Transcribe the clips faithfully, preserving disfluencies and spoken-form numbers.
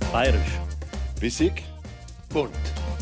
Bayerisch. Bissig. Bunt.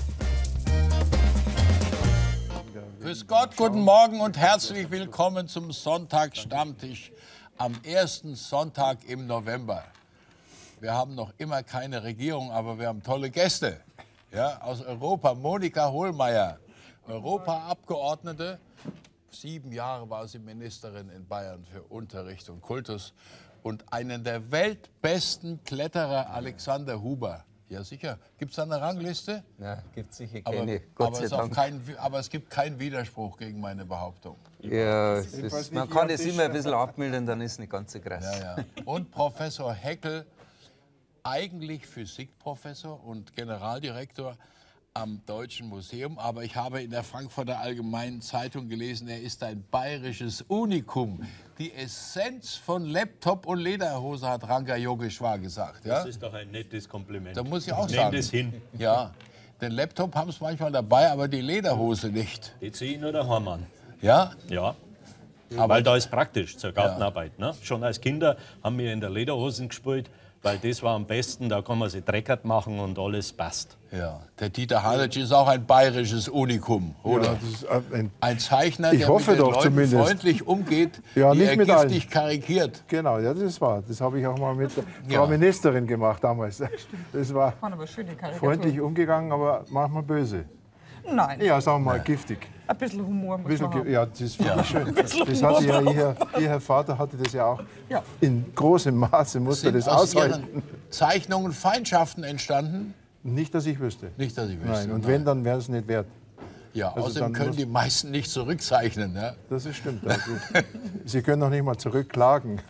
Grüß Gott, guten Morgen und herzlich willkommen zum Sonntagsstammtisch am ersten Sonntag im November. Wir haben noch immer keine Regierung, aber wir haben tolle Gäste. Ja, aus Europa, Monika Hohlmeier, Europaabgeordnete. Sieben Jahre war sie Ministerin in Bayern für Unterricht und Kultus. Und einen der weltbesten Kletterer, Alexander Huber. Ja, sicher. Gibt es da eine Rangliste? Ja, gibt es sicher Aber, keine. Gott aber, sei es auch Dank. kein, aber es gibt keinen Widerspruch gegen meine Behauptung. Ja, es ist, man kann das immer ein bisschen abmildern, dann ist es nicht ganz so krass. Ja, ja. Und Professor Heckel, eigentlich Physikprofessor und Generaldirektor am Deutschen Museum. Aber ich habe in der Frankfurter Allgemeinen Zeitung gelesen, er ist ein bayerisches Unikum. Die Essenz von Laptop und Lederhose, hat Ranka Yogeshwar gesagt. Ja? Das ist doch ein nettes Kompliment. Da muss ich auch Nenn sagen. das hin. Ja, den Laptop haben sie manchmal dabei, aber die Lederhose nicht. Die ziehe ich nur daheim an. Ja? Ja. Aber Weil da ist praktisch zur Gartenarbeit. Ne? Schon als Kinder haben wir in der Lederhosen gespielt, weil das war am besten, da kann man sich dreckert machen und alles passt. Ja, der Dieter Haletsch ist auch ein bayerisches Unikum, oder? Ja, das ist ein, Ein Zeichner, Ich der hoffe mit den doch Leuten zumindest. freundlich umgeht, Ja, die nicht er mit giftig allen. karikiert. genau, ja, das ist wahr. Das habe ich auch mal mit der Ja. Frau Ministerin gemacht damals. Das war Waren aber schöne Karikaturen. freundlich umgegangen, aber manchmal böse. Nein, Ja, sagen wir mal giftig. ein bisschen Humor muss Ein bisschen, man haben. ge- ja, das finde ich schön. bisschen Das hatte ja Humor ihr, ihr Herr Vater hatte das ja auch. Ja. In großem Maße musste er Sind das aus aushalten. ihren Zeichnungen Feindschaften entstanden? Nicht, dass ich wüsste. Nicht, dass ich wüsste. Nein, und wenn, dann wäre es nicht wert. Ja, also außerdem dann können muss- die meisten nicht zurückzeichnen. Ja? Das ist stimmt. Also, Sie können noch nicht mal zurückklagen.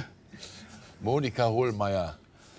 Monika Hohlmeier,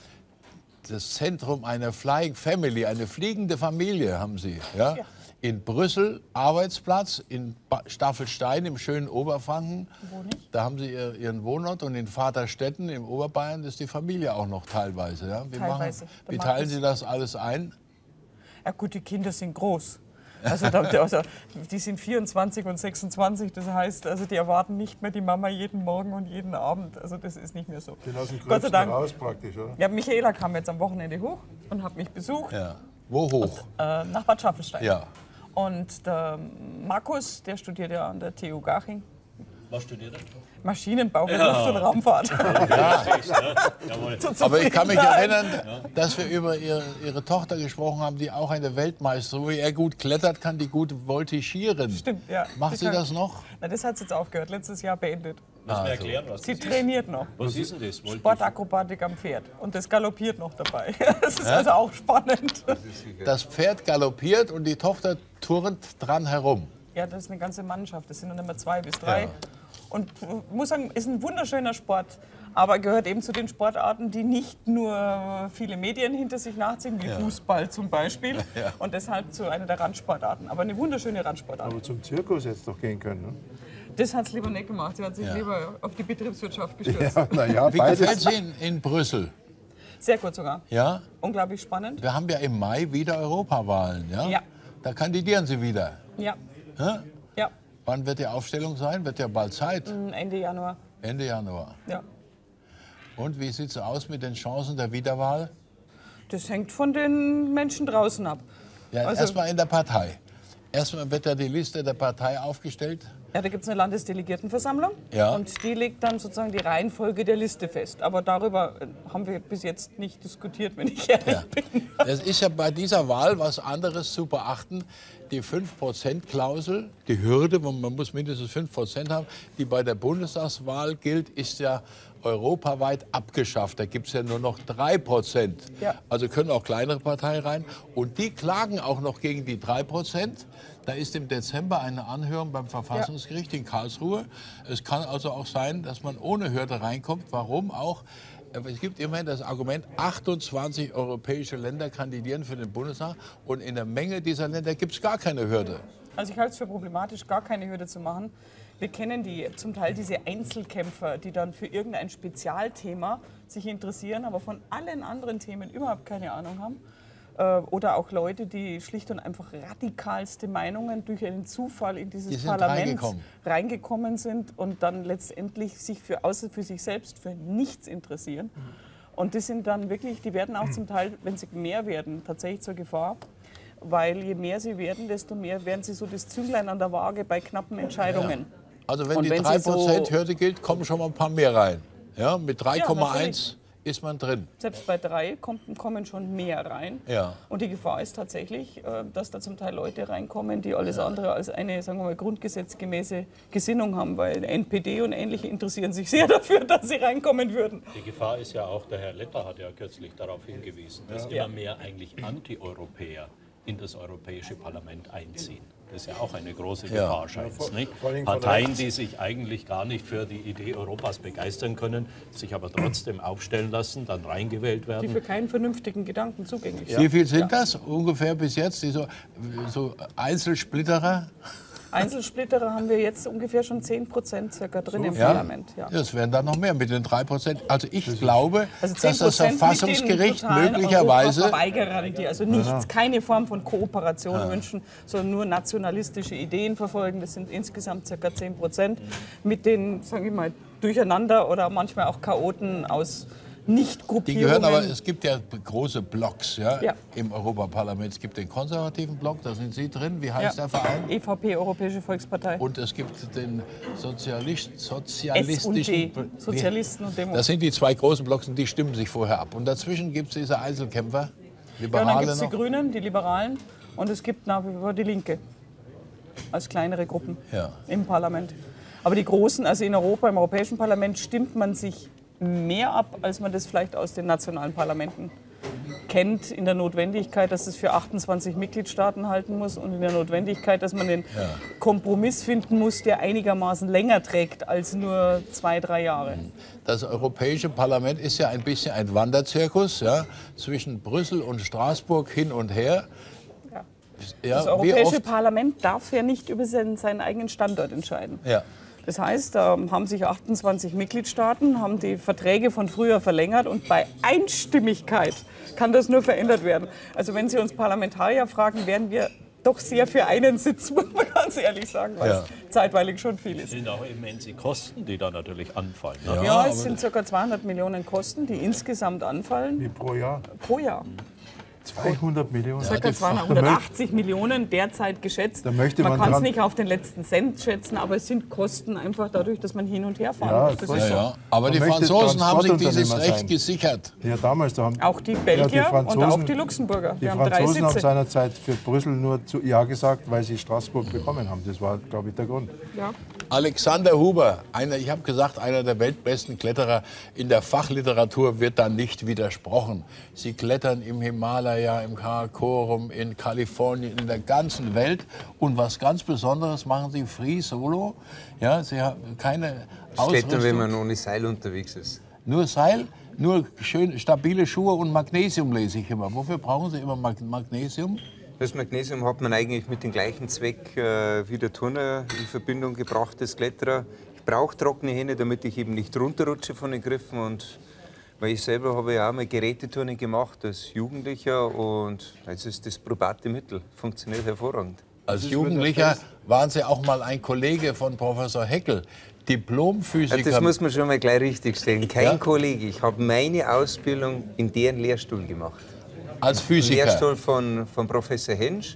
das Zentrum einer Flying Family, eine fliegende Familie haben Sie. Ja? In Brüssel Arbeitsplatz, in Ba- Staffelstein im schönen Oberfranken. Da haben Sie ihr, Ihren Wohnort, und in Vaterstetten im Oberbayern ist die Familie auch noch teilweise. Ja? Wie, Teilweise. Machen, Der wie Markus. teilen Sie das alles ein? Ja gut, die Kinder sind groß. Also, da, also die sind vierundzwanzig und sechsundzwanzig, das heißt, also die erwarten nicht mehr die Mama jeden Morgen und jeden Abend. Also das ist nicht mehr so. Den aus dem Gott sei Gröbsten Dank. raus praktisch, oder? Ja, Michaela kam jetzt am Wochenende hoch und hat mich besucht, Ja. Wo hoch? äh, nach Bad Schaffelstein. Ja. Und der Markus, der studiert ja an der T U Garching, Was studiert er? Maschinenbau für Luft- und Raumfahrt. Jawohl. Zur Aber ich kann mich Zufriedenheit. erinnern, dass wir über ihre, ihre Tochter gesprochen haben, die auch eine Weltmeisterin, so wie er gut klettert, kann die gut voltigieren. Stimmt, ja. Macht sie kann- das noch? Na, das hat sie jetzt aufgehört, letztes Jahr beendet. Muss mir erklären, was Sie das ist. trainiert noch. Was ist denn das? Wollte Sportakrobatik am Pferd. Und das galoppiert noch dabei. Das ist also auch spannend. Das Pferd galoppiert und die Tochter turnt dran herum. Ja, das ist eine ganze Mannschaft. Das sind dann immer zwei bis drei. Ja. Und ich muss sagen, ist ein wunderschöner Sport. Aber gehört eben zu den Sportarten, die nicht nur viele Medien hinter sich nachziehen, wie Fußball zum Beispiel. Ja. Und deshalb zu einer der Randsportarten. Aber eine wunderschöne Randsportart. Aber zum Zirkus jetzt doch gehen können. Ne? Das hat es lieber nicht gemacht. Sie hat sich Ja. lieber auf die Betriebswirtschaft gestürzt. Ja, na ja, Wie gefällt beides. sie in, in Brüssel? Sehr gut sogar. Ja? Unglaublich spannend. Wir haben ja im Mai wieder Europawahlen. Ja? Ja. Da kandidieren Sie wieder. Ja. Hä? Ja. Wann wird die Aufstellung sein? Wird ja bald Zeit. Ende Januar. Ende Januar. Ja. Und wie sieht es aus mit den Chancen der Wiederwahl? Das hängt von den Menschen draußen ab. Ja, Also- erstmal in der Partei. Erstmal wird ja die Liste der Partei aufgestellt. Ja, da gibt es eine Landesdelegiertenversammlung Ja. und die legt dann sozusagen die Reihenfolge der Liste fest. Aber darüber äh, haben wir bis jetzt nicht diskutiert, wenn ich ehrlich Ja. bin. Es ist ja bei dieser Wahl was anderes zu beachten. Die fünf Prozent Klausel, die Hürde, wo man muss mindestens fünf Prozent haben, die bei der Bundestagswahl gilt, ist ja europaweit abgeschafft. Da gibt es ja nur noch drei Prozent. Ja. Also können auch kleinere Parteien rein. Und die klagen auch noch gegen die drei Prozent. Da ist im Dezember eine Anhörung beim Verfassungsgericht in Karlsruhe. Es kann also auch sein, dass man ohne Hürde reinkommt. Warum auch? Es gibt immerhin das Argument, achtundzwanzig europäische Länder kandidieren für den Bundestag und in der Menge dieser Länder gibt es gar keine Hürde. Also ich halte es für problematisch, gar keine Hürde zu machen. Wir kennen die, zum Teil diese Einzelkämpfer, die dann für irgendein Spezialthema sich interessieren, aber von allen anderen Themen überhaupt keine Ahnung haben. Äh, Oder auch Leute, die schlicht und einfach radikalste Meinungen durch einen Zufall in Die dieses sind Parlament reingekommen. reingekommen sind und dann letztendlich sich für, außer für sich selbst für nichts interessieren. Und die sind dann wirklich, die werden auch zum Teil, wenn sie mehr werden, tatsächlich zur Gefahr. Weil je mehr sie werden, desto mehr werden sie so das Zünglein an der Waage bei knappen Entscheidungen. Ja. Also wenn Und die wenn drei Sie Prozent so- Hürde gilt, kommen schon mal ein paar mehr rein. Ja, mit drei Komma eins ist man drin. Selbst bei drei kommt, kommen schon mehr rein. Ja. Und die Gefahr ist tatsächlich, äh, dass da zum Teil Leute reinkommen, die alles andere als eine, sagen wir mal, grundgesetzgemäße Gesinnung haben, weil N P D und Ähnliche interessieren sich sehr dafür, dass sie reinkommen würden. Die Gefahr ist ja auch, der Herr Letter hat ja kürzlich darauf hingewiesen, dass Ja. immer mehr eigentlich Anti-Europäer in das Europäische Parlament einziehen. Das ist ja auch eine große Ja. Gefahr, scheint es, nicht? vor allem von Parteien, rechts. die sich eigentlich gar nicht für die Idee Europas begeistern können, sich aber trotzdem aufstellen lassen, dann reingewählt Die werden. für keinen vernünftigen Gedanken zugänglich sind. Wie viel sind das ungefähr bis jetzt? Die so, so Einzelsplitterer? Einzelsplitterer haben wir jetzt ungefähr schon zehn Prozent circa drin im Ja? Parlament. Ja. Das wären dann noch mehr mit den drei Prozent. Also ich glaube, Also dass das 10% mit den Verfassungsgericht totalen möglicherweise... Europaverweigerern, die also nichts, keine Form von Kooperation wünschen, sondern nur nationalistische Ideen verfolgen. Das sind insgesamt ca. zehn Prozent. Mit den, sage ich mal, Durcheinander oder manchmal auch Chaoten aus Die Nicht-Gruppierungen. gehören aber, es gibt ja große Blocks ja, Ja. im Europaparlament. Es gibt den konservativen Block, da sind Sie drin. Wie heißt Ja. der Verein? E V P, Europäische Volkspartei. Und es gibt den Sozialist, S und sozialistischen... D, Sozialisten und Demos. Das sind die zwei großen Blocks und die stimmen sich vorher ab. Und dazwischen gibt es diese Einzelkämpfer, Ja, und dann Liberale gibt es die noch. Grünen, die Liberalen und es gibt nach wie vor die Linke als kleinere Gruppen Ja. im Parlament. Aber die Großen, also in Europa, im Europäischen Parlament, stimmt man sich mehr ab, als man das vielleicht aus den nationalen Parlamenten kennt, in der Notwendigkeit, dass es für achtundzwanzig Mitgliedstaaten halten muss und in der Notwendigkeit, dass man den Kompromiss finden muss, der einigermaßen länger trägt als nur zwei, drei Jahre. Das Europäische Parlament ist ja ein bisschen ein Wanderzirkus ja, zwischen Brüssel und Straßburg hin und her. Ja. Ja, Das wie Europäische oft, Parlament darf ja nicht über seinen, seinen eigenen Standort entscheiden. ja. Das heißt, da haben sich achtundzwanzig Mitgliedstaaten, haben die Verträge von früher verlängert und bei Einstimmigkeit kann das nur verändert werden. Also wenn Sie uns Parlamentarier fragen, wären wir doch sehr für einen Sitz, muss man ganz ehrlich sagen, weil Ja. es zeitweilig schon viel Es ist. sind auch immense Kosten, die da natürlich anfallen. Ne? Ja, es sind ca. zweihundert Millionen Kosten, die insgesamt anfallen Wie pro Jahr? pro Jahr. zweihundert Millionen. Ca. zweihundertachtzig Millionen derzeit geschätzt. Da möchte man man kann es dran- nicht auf den letzten Cent schätzen, aber es sind Kosten einfach dadurch, dass man hin und her fahren Ja, muss. Das voll. ist Ja, so. ja. Aber Man die möchte Franzosen haben sich dieses Transportunternehmer Recht sein. gesichert. Ja, damals, da haben Auch die ja, Belgier Franzosen- und auch die Luxemburger. Die Wir haben drei Franzosen haben Sitze. seinerzeit für Brüssel nur zu Ja gesagt, weil sie Straßburg bekommen haben. Das war, glaube ich, der Grund. Ja. Alexander Huber, einer, ich habe gesagt, einer der weltbesten Kletterer in der Fachliteratur, wird da nicht widersprochen. Sie klettern im Himalaya, im Karakorum, in Kalifornien, in der ganzen Welt. Und was ganz Besonderes machen Sie Free Solo. Ja, Sie haben keine Klettern, wenn Ausrüstung, man ohne Seil unterwegs ist. nur Seil, nur schön stabile Schuhe und Magnesium lese ich immer. Wofür brauchen Sie immer Mag Magnesium? Das Magnesium hat man eigentlich mit dem gleichen Zweck äh, wie der Turner in Verbindung gebracht, das Kletterer. Ich brauche trockene Hände, damit ich eben nicht runterrutsche von den Griffen. Und weil ich selber habe ja auch mal Geräteturnen gemacht als Jugendlicher und es ist das probate Mittel. Funktioniert hervorragend. Als Jugendlicher waren Sie auch mal ein Kollege von Professor Heckel, Ja, Diplomphysiker. das muss man schon mal gleich richtig stellen. Kein Ja. Kollege. Ich habe meine Ausbildung in deren Lehrstuhl gemacht. als Physiker. Lehrstuhl von, von Professor Hensch.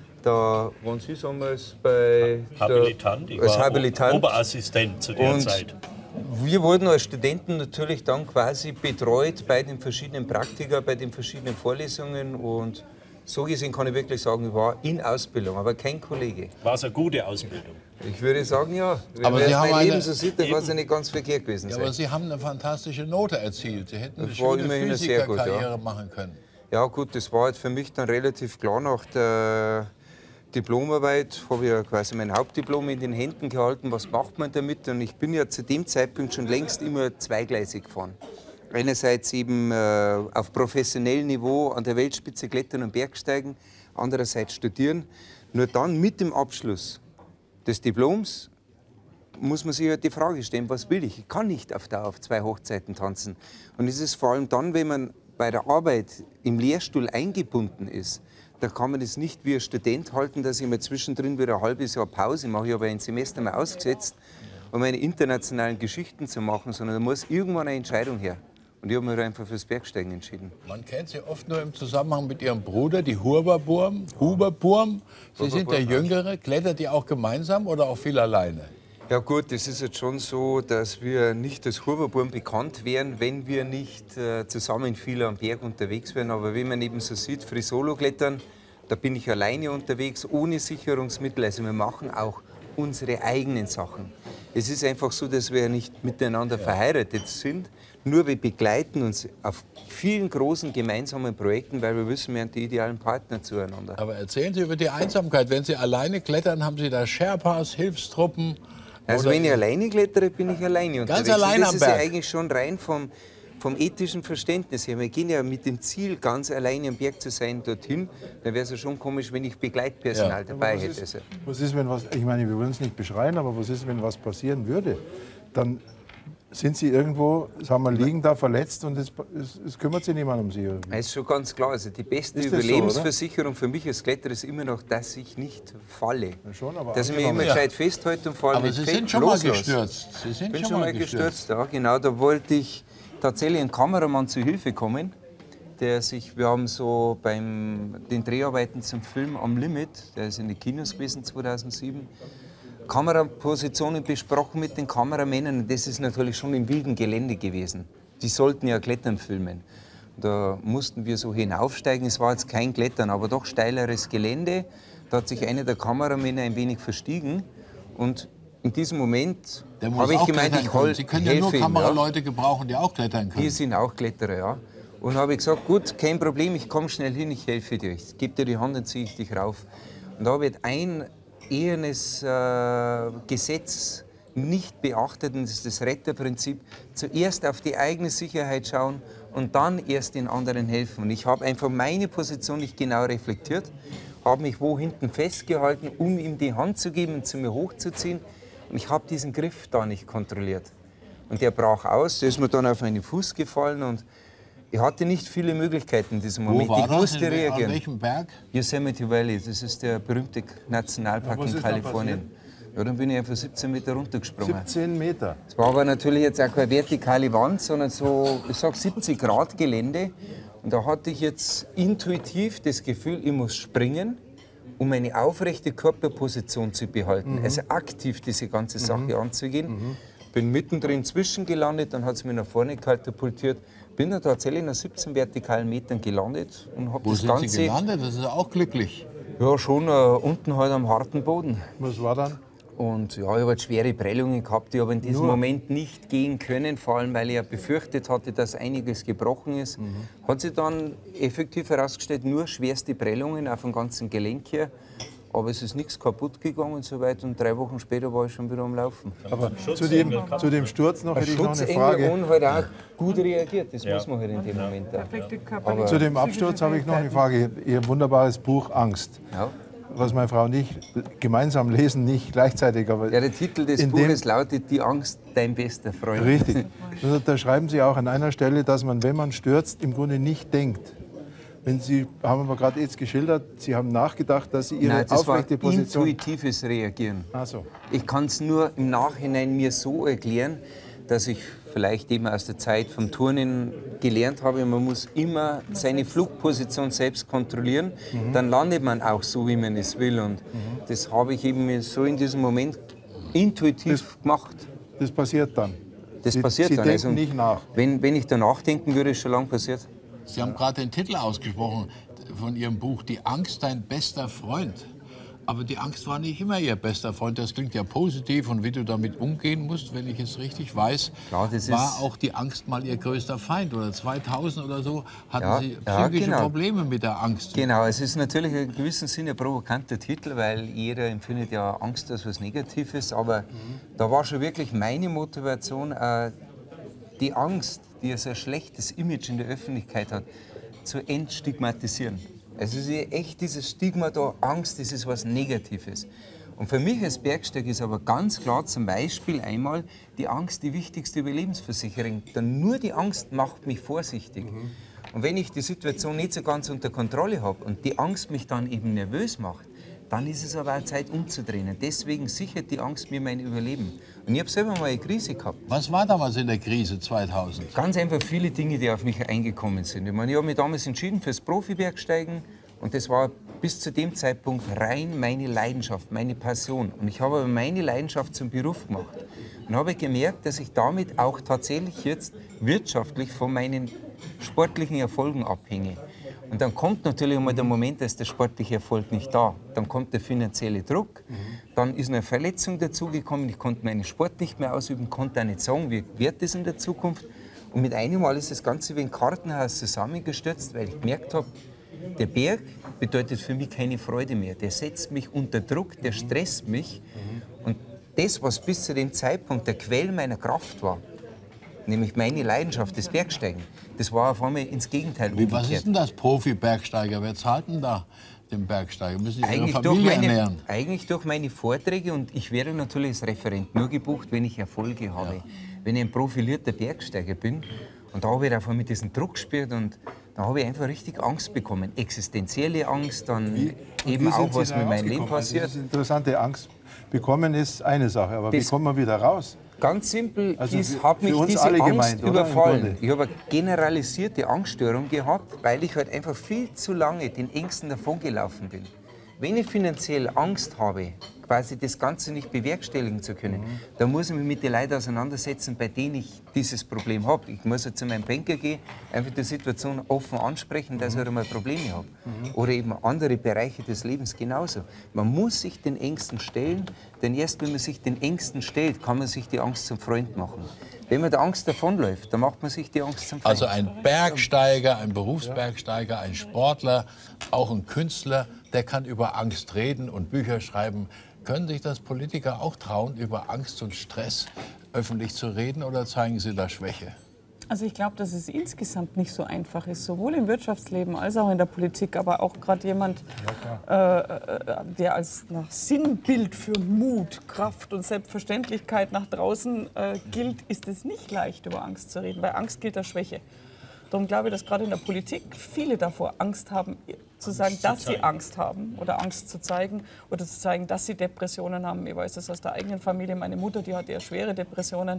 Da waren Sie damals bei der- Habilitant, ich als war Habilitant. Oberassistent zu der Und Zeit. wir wurden als Studenten natürlich dann quasi betreut bei den verschiedenen Praktika, bei den verschiedenen Vorlesungen. Und so gesehen kann ich wirklich sagen, ich war in Ausbildung, aber kein Kollege. War es eine gute Ausbildung? Ich würde sagen, ja. Wenn Aber man Sie jetzt haben mein eine- Leben so sieht, dann kann es ja nicht ganz verkehrt gewesen Ja, sein. aber Sie haben eine fantastische Note erzielt. Sie hätten eine Das war schöne immerhin eine sehr gute, Physikerkarriere ja. machen können. Ja gut, das war halt für mich dann relativ klar nach der Diplomarbeit, habe ich ja quasi mein Hauptdiplom in den Händen gehalten, was macht man damit? Und ich bin ja zu dem Zeitpunkt schon längst immer zweigleisig gefahren. Einerseits eben äh, auf professionellem Niveau an der Weltspitze klettern und Bergsteigen, andererseits studieren. Nur dann mit dem Abschluss des Diploms muss man sich halt die Frage stellen, was will ich? Ich kann nicht auf Dauer auf zwei Hochzeiten tanzen. Und es ist vor allem dann, wenn man bei der Arbeit im Lehrstuhl eingebunden ist, da kann man das nicht wie ein Student halten, dass ich mir zwischendrin wieder ein halbes Jahr Pause mache. Ich habe ein Semester mal ausgesetzt, um meine internationalen Geschichten zu machen, sondern da muss irgendwann eine Entscheidung her. Und ich habe mich einfach fürs Bergsteigen entschieden. Man kennt Sie oft nur im Zusammenhang mit Ihrem Bruder, die Huberburm. Huberburm. Sie sind der Jüngere. Klettert ihr auch gemeinsam oder auch viel alleine? Ja gut, es ist jetzt schon so, dass wir nicht als Huberburm bekannt wären, wenn wir nicht äh, zusammen viel am Berg unterwegs wären. Aber wenn man eben so sieht, Free Solo Klettern, da bin ich alleine unterwegs, ohne Sicherungsmittel. Also wir machen auch unsere eigenen Sachen. Es ist einfach so, dass wir nicht miteinander verheiratet sind. Nur wir begleiten uns auf vielen großen gemeinsamen Projekten, weil wir wissen, wir haben die idealen Partner zueinander. Aber erzählen Sie über die Einsamkeit. Wenn Sie alleine klettern, haben Sie da Sherpas, Hilfstruppen? Also wenn ich alleine klettere, bin ich alleine unterwegs. Ganz allein Und das am ist ja Berg. eigentlich schon rein vom, vom ethischen Verständnis her. Wir gehen ja mit dem Ziel, ganz alleine am Berg zu sein, dorthin. Dann wäre es ja schon komisch, wenn ich Begleitpersonal Ja. dabei was hätte. ist, was ist, wenn was, ich meine, wir wollen es nicht beschreien, aber was ist, wenn was passieren würde? Dann sind Sie irgendwo, sagen wir, liegen da verletzt und es, es, es kümmert sich niemand um Sie. Irgendwie. Das ist schon ganz klar. Also die beste Ist das so, Überlebensversicherung für mich als Kletterer ist immer noch, dass ich nicht falle. Ja, schon, aber dass ich mich immer angenommen. gescheit festhalte und vor allem Aber nicht Sie fett sind schon mal loslasse. gestürzt. Sie sind Ich bin schon mal gestürzt, gestürzt. ja, genau. Da wollte ich tatsächlich einem Kameramann zu Hilfe kommen, der sich, wir haben so beim den Dreharbeiten zum Film Am Limit, der ist in den Kinos gewesen zweitausendsieben, Kamerapositionen besprochen mit den Kameramännern. Und das ist natürlich schon im wilden Gelände gewesen. Die sollten ja Klettern filmen. Da mussten wir so hinaufsteigen. Es war jetzt kein Klettern, aber doch steileres Gelände. Da hat sich einer der Kameramänner ein wenig verstiegen. Und in diesem Moment Der muss habe ich auch gemeint, klettern ich können. hol- Sie können ja nur helfe ihm, ja. Kameraleute gebrauchen, die auch klettern können. Wir sind auch Kletterer, ja. Und habe ich gesagt, gut, kein Problem, ich komme schnell hin, ich helfe dir. Ich gebe dir die Hand, dann ziehe ich dich rauf. Und da habe ich ein ehernes äh, Gesetz nicht beachtet, und das ist das Retterprinzip. Zuerst auf die eigene Sicherheit schauen und dann erst den anderen helfen. Und ich habe einfach meine Position nicht genau reflektiert, habe mich wo hinten festgehalten, um ihm die Hand zu geben und zu mir hochzuziehen. Und ich habe diesen Griff da nicht kontrolliert. Und der brach aus, der ist mir dann auf einen Fuß gefallen und ich hatte nicht viele Möglichkeiten in diesem Moment. Wo war ich das? musste In wel- reagieren. An welchem Berg? Yosemite Valley, das ist der berühmte Nationalpark Ja, was in ist da Kalifornien. Ja, dann bin ich einfach siebzehn Meter runtergesprungen. siebzehn Meter. Es war aber natürlich jetzt auch keine vertikale Wand, sondern so, ich sag siebzig Grad Gelände. Und da hatte ich jetzt intuitiv das Gefühl, ich muss springen, um eine aufrechte Körperposition zu behalten. Also aktiv diese ganze Sache anzugehen. Bin mittendrin zwischengelandet, dann hat es mich nach vorne katapultiert. Bin dann tatsächlich nach siebzehn vertikalen Metern gelandet und habe Wo das sind Ganze. Sie gelandet? Das ist auch glücklich. Ja, schon äh, unten halt am harten Boden. Was war dann? Und ja, ich habe halt schwere Prellungen gehabt, die aber in diesem Nur? Moment nicht gehen können, vor allem weil ich ja befürchtet hatte, dass einiges gebrochen ist. Mhm. Hat sich dann effektiv herausgestellt, nur schwerste Prellungen auf dem ganzen Gelenk hier. Aber es ist nichts kaputt gegangen und so weiter. Und drei Wochen später war ich schon wieder am Laufen. Aber zu dem, zu dem Sturz noch hätte ich noch eine Schutzengel Frage. und halt auch gut reagiert, das muss man halt in dem Moment auch. Perfekte körperliche Zu dem Absturz habe ich noch eine Frage. Ihr wunderbares Buch Angst, Ja. was meine Frau nicht gemeinsam lesen, nicht gleichzeitig, aber Ja, der Titel des in dem- Buches lautet Die Angst, dein bester Freund. richtig. Also, da schreiben Sie auch an einer Stelle, dass man, wenn man stürzt, im Grunde nicht denkt. Wenn Sie, haben aber gerade jetzt geschildert, Sie haben nachgedacht, dass Sie Ihre Nein, das war aufrechte Position... intuitives Reagieren. Ach so. Ich kann es nur im Nachhinein mir so erklären, dass ich vielleicht eben aus der Zeit vom Turnen gelernt habe, man muss immer seine Flugposition selbst kontrollieren, dann landet man auch so, wie man es will. Und das habe ich eben so in diesem Moment intuitiv gemacht. Das passiert dann. Das Sie, passiert Sie dann. denken Also, nicht nach. Wenn, wenn ich danach denken würde, ist schon lange passiert. Sie haben gerade den Titel ausgesprochen von Ihrem Buch, Die Angst, dein bester Freund. Aber die Angst war nicht immer Ihr bester Freund. Das klingt ja positiv. Und wie du damit umgehen musst, wenn ich es richtig weiß, Klar, das war ist- auch die Angst mal Ihr größter Feind. Oder zweitausend oder so hatten Ja, Sie ja, psychische genau. Probleme mit der Angst. Genau, es ist natürlich in gewissem Sinne ein provokanter Titel, weil jeder empfindet ja Angst als was Negatives. Aber da war schon wirklich meine Motivation, äh, die Angst, die ja so ein schlechtes Image in der Öffentlichkeit hat, zu entstigmatisieren. Also es ist echt dieses Stigma da, Angst, das ist was Negatives. Und für mich als Bergsteiger ist aber ganz klar zum Beispiel einmal die Angst die wichtigste Überlebensversicherung. Denn nur die Angst macht mich vorsichtig. Und wenn ich die Situation nicht so ganz unter Kontrolle habe und die Angst mich dann eben nervös macht, dann ist es aber auch Zeit umzudrehen. Deswegen sichert die Angst mir mein Überleben. Und ich habe selber mal eine Krise gehabt. Was war damals in der Krise zweitausend? Ganz einfach viele Dinge, die auf mich eingekommen sind. Ich meine, ich habe mich damals entschieden fürs Profibergsteigen und das war bis zu dem Zeitpunkt rein meine Leidenschaft, meine Passion. Und ich habe aber meine Leidenschaft zum Beruf gemacht. Und habe gemerkt, dass ich damit auch tatsächlich jetzt wirtschaftlich von meinen sportlichen Erfolgen abhänge. Und dann kommt natürlich einmal der Moment, da ist der sportliche Erfolg nicht da. Dann kommt der finanzielle Druck, mhm. dann ist eine Verletzung dazugekommen, ich konnte meinen Sport nicht mehr ausüben, konnte auch nicht sagen, wie wird das in der Zukunft. Und mit einem Mal ist das Ganze wie ein Kartenhaus zusammengestürzt, weil ich gemerkt habe, der Berg bedeutet für mich keine Freude mehr. Der setzt mich unter Druck, der stresst mich. Mhm. Und das, was bis zu dem Zeitpunkt der Quell meiner Kraft war, nämlich meine Leidenschaft, das Bergsteigen, das war auf einmal ins Gegenteil umgekehrt. Was ist denn das Profi-Bergsteiger? Wer zahlt denn da den Bergsteiger? Müssen Sie Ihre eigentlich Familie durch meine, ernähren? Eigentlich durch meine Vorträge, und ich werde natürlich als Referent nur gebucht, wenn ich Erfolge habe. Ja. Wenn ich ein profilierter Bergsteiger bin. Und da habe ich auf einmal diesen Druck gespürt und da habe ich einfach richtig Angst bekommen. Existenzielle Angst, dann wie, eben auch, was mit meinem Leben passiert. Also das interessante Angst bekommen ist eine Sache, aber das wie kommt man wieder raus? Ganz simpel, also ich habe mich diese Angst gemeint, überfallen. Ich habe eine generalisierte Angststörung gehabt, weil ich halt einfach viel zu lange den Ängsten davongelaufen bin. Wenn ich finanziell Angst habe, quasi das Ganze nicht bewerkstelligen zu können, mhm. dann muss ich mich mit den Leuten auseinandersetzen, bei denen ich dieses Problem habe. Ich muss ja zu meinem Banker gehen, einfach die Situation offen ansprechen, dass mhm. ich halt mal Probleme habe. Mhm. Oder eben andere Bereiche des Lebens genauso. Man muss sich den Ängsten stellen, denn erst wenn man sich den Ängsten stellt, kann man sich die Angst zum Freund machen. Wenn man der Angst davonläuft, dann macht man sich die Angst zum Freund. Also ein Bergsteiger, ein Berufsbergsteiger, ein Sportler, auch ein Künstler, der kann über Angst reden und Bücher schreiben. Können sich das Politiker auch trauen, über Angst und Stress öffentlich zu reden, oder zeigen sie da Schwäche? Also ich glaube, dass es insgesamt nicht so einfach ist, sowohl im Wirtschaftsleben als auch in der Politik. Aber auch gerade jemand, ja, äh, der als nach Sinnbild für Mut, Kraft und Selbstverständlichkeit nach draußen äh, gilt, ist es nicht leicht, über Angst zu reden. Bei Angst gilt als Schwäche. Darum glaube ich, dass gerade in der Politik viele davor Angst haben, zu sagen, dass sie Angst haben oder Angst zu zeigen oder zu zeigen, dass sie Depressionen haben. Ich weiß das aus der eigenen Familie. Meine Mutter, die hatte ja schwere Depressionen.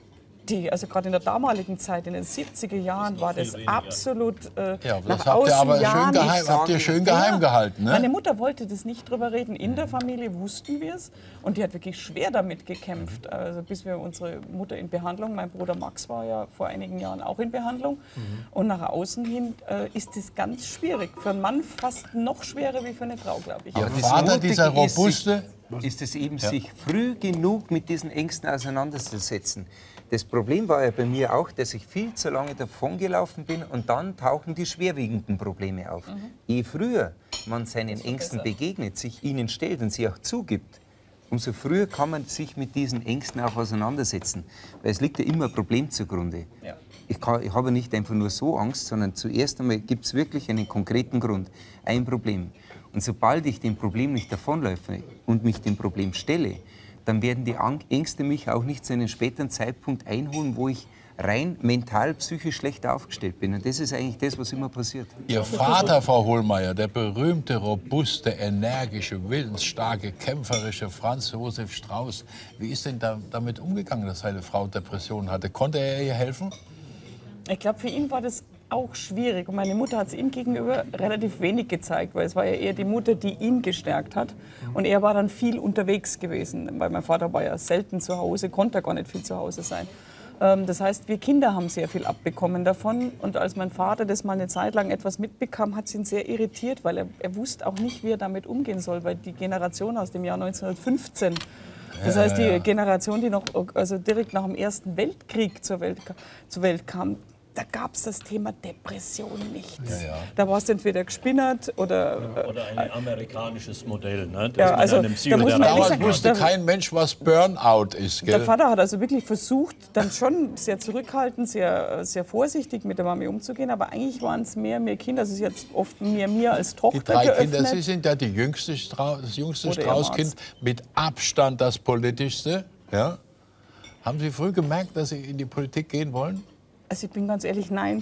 Die, also gerade in der damaligen Zeit, in den siebziger Jahren, war das absolut äh, ja, aber nach das habt außen ihr aber ja schön geheim, habt ihr schön geheim ja. gehalten, ne? Meine Mutter wollte das nicht drüber reden. In der Familie wussten wir es und die hat wirklich schwer damit gekämpft. Also bis wir unsere Mutter in Behandlung, mein Bruder Max war ja vor einigen Jahren auch in Behandlung. Mhm. Und nach außen hin äh, ist das ganz schwierig. Für einen Mann fast noch schwerer wie für eine Frau, glaube ich. Ja, Vater, dieser robuste... Ist es eben, ja. sich früh genug mit diesen Ängsten auseinanderzusetzen. Das Problem war ja bei mir auch, dass ich viel zu lange davongelaufen bin und dann tauchen die schwerwiegenden Probleme auf. Mhm. Je früher man seinen Ängsten besser begegnet, sich ihnen stellt und sie auch zugibt, umso früher kann man sich mit diesen Ängsten auch auseinandersetzen. Weil es liegt ja immer ein Problem zugrunde. Ja. Ich, kann, ich habe nicht einfach nur so Angst, sondern zuerst einmal gibt es wirklich einen konkreten Grund, ein Problem. Und sobald ich dem Problem nicht davonläufe und mich dem Problem stelle, dann werden die Ängste mich auch nicht zu einem späteren Zeitpunkt einholen, wo ich rein mental, psychisch schlechter aufgestellt bin. Und das ist eigentlich das, was immer passiert. Ihr Vater, Frau Hohlmeier, der berühmte, robuste, energische, willensstarke, kämpferische Franz Josef Strauß, wie ist denn da, damit umgegangen, dass seine Frau Depressionen hatte? Konnte er ihr helfen? Ich glaube, für ihn war das auch schwierig. Und meine Mutter hat es ihm gegenüber relativ wenig gezeigt, weil es war ja eher die Mutter, die ihn gestärkt hat. Und er war dann viel unterwegs gewesen, weil mein Vater war ja selten zu Hause, konnte gar nicht viel zu Hause sein. Das heißt, wir Kinder haben sehr viel abbekommen davon. Und als mein Vater das mal eine Zeit lang etwas mitbekam, hat es ihn sehr irritiert, weil er, er wusste auch nicht, wie er damit umgehen soll, weil die Generation aus dem Jahr neunzehnhundertfünfzehn, das heißt die Generation, die noch also direkt nach dem Ersten Weltkrieg zur Welt, zur Welt kam, da gab es das Thema Depression nicht. Ja, ja. Da war es entweder gespinnert oder... Ja, oder ein amerikanisches Modell. Ne? Ja, also, da muss man damals wusste kein Mensch, was Burnout ist. Gell? Der Vater hat also wirklich versucht, dann schon sehr zurückhaltend, sehr, sehr vorsichtig mit der Mami umzugehen. Aber eigentlich waren es mehr mehr Kinder. Also sie hat oft mehr mir als Tochter Die drei geöffnet. Kinder, Sie sind ja die jüngste Strauß, das jüngste Strauß-Kind, mit Abstand das politischste. Ja? Haben Sie früh gemerkt, dass Sie in die Politik gehen wollen? Also ich bin ganz ehrlich, nein.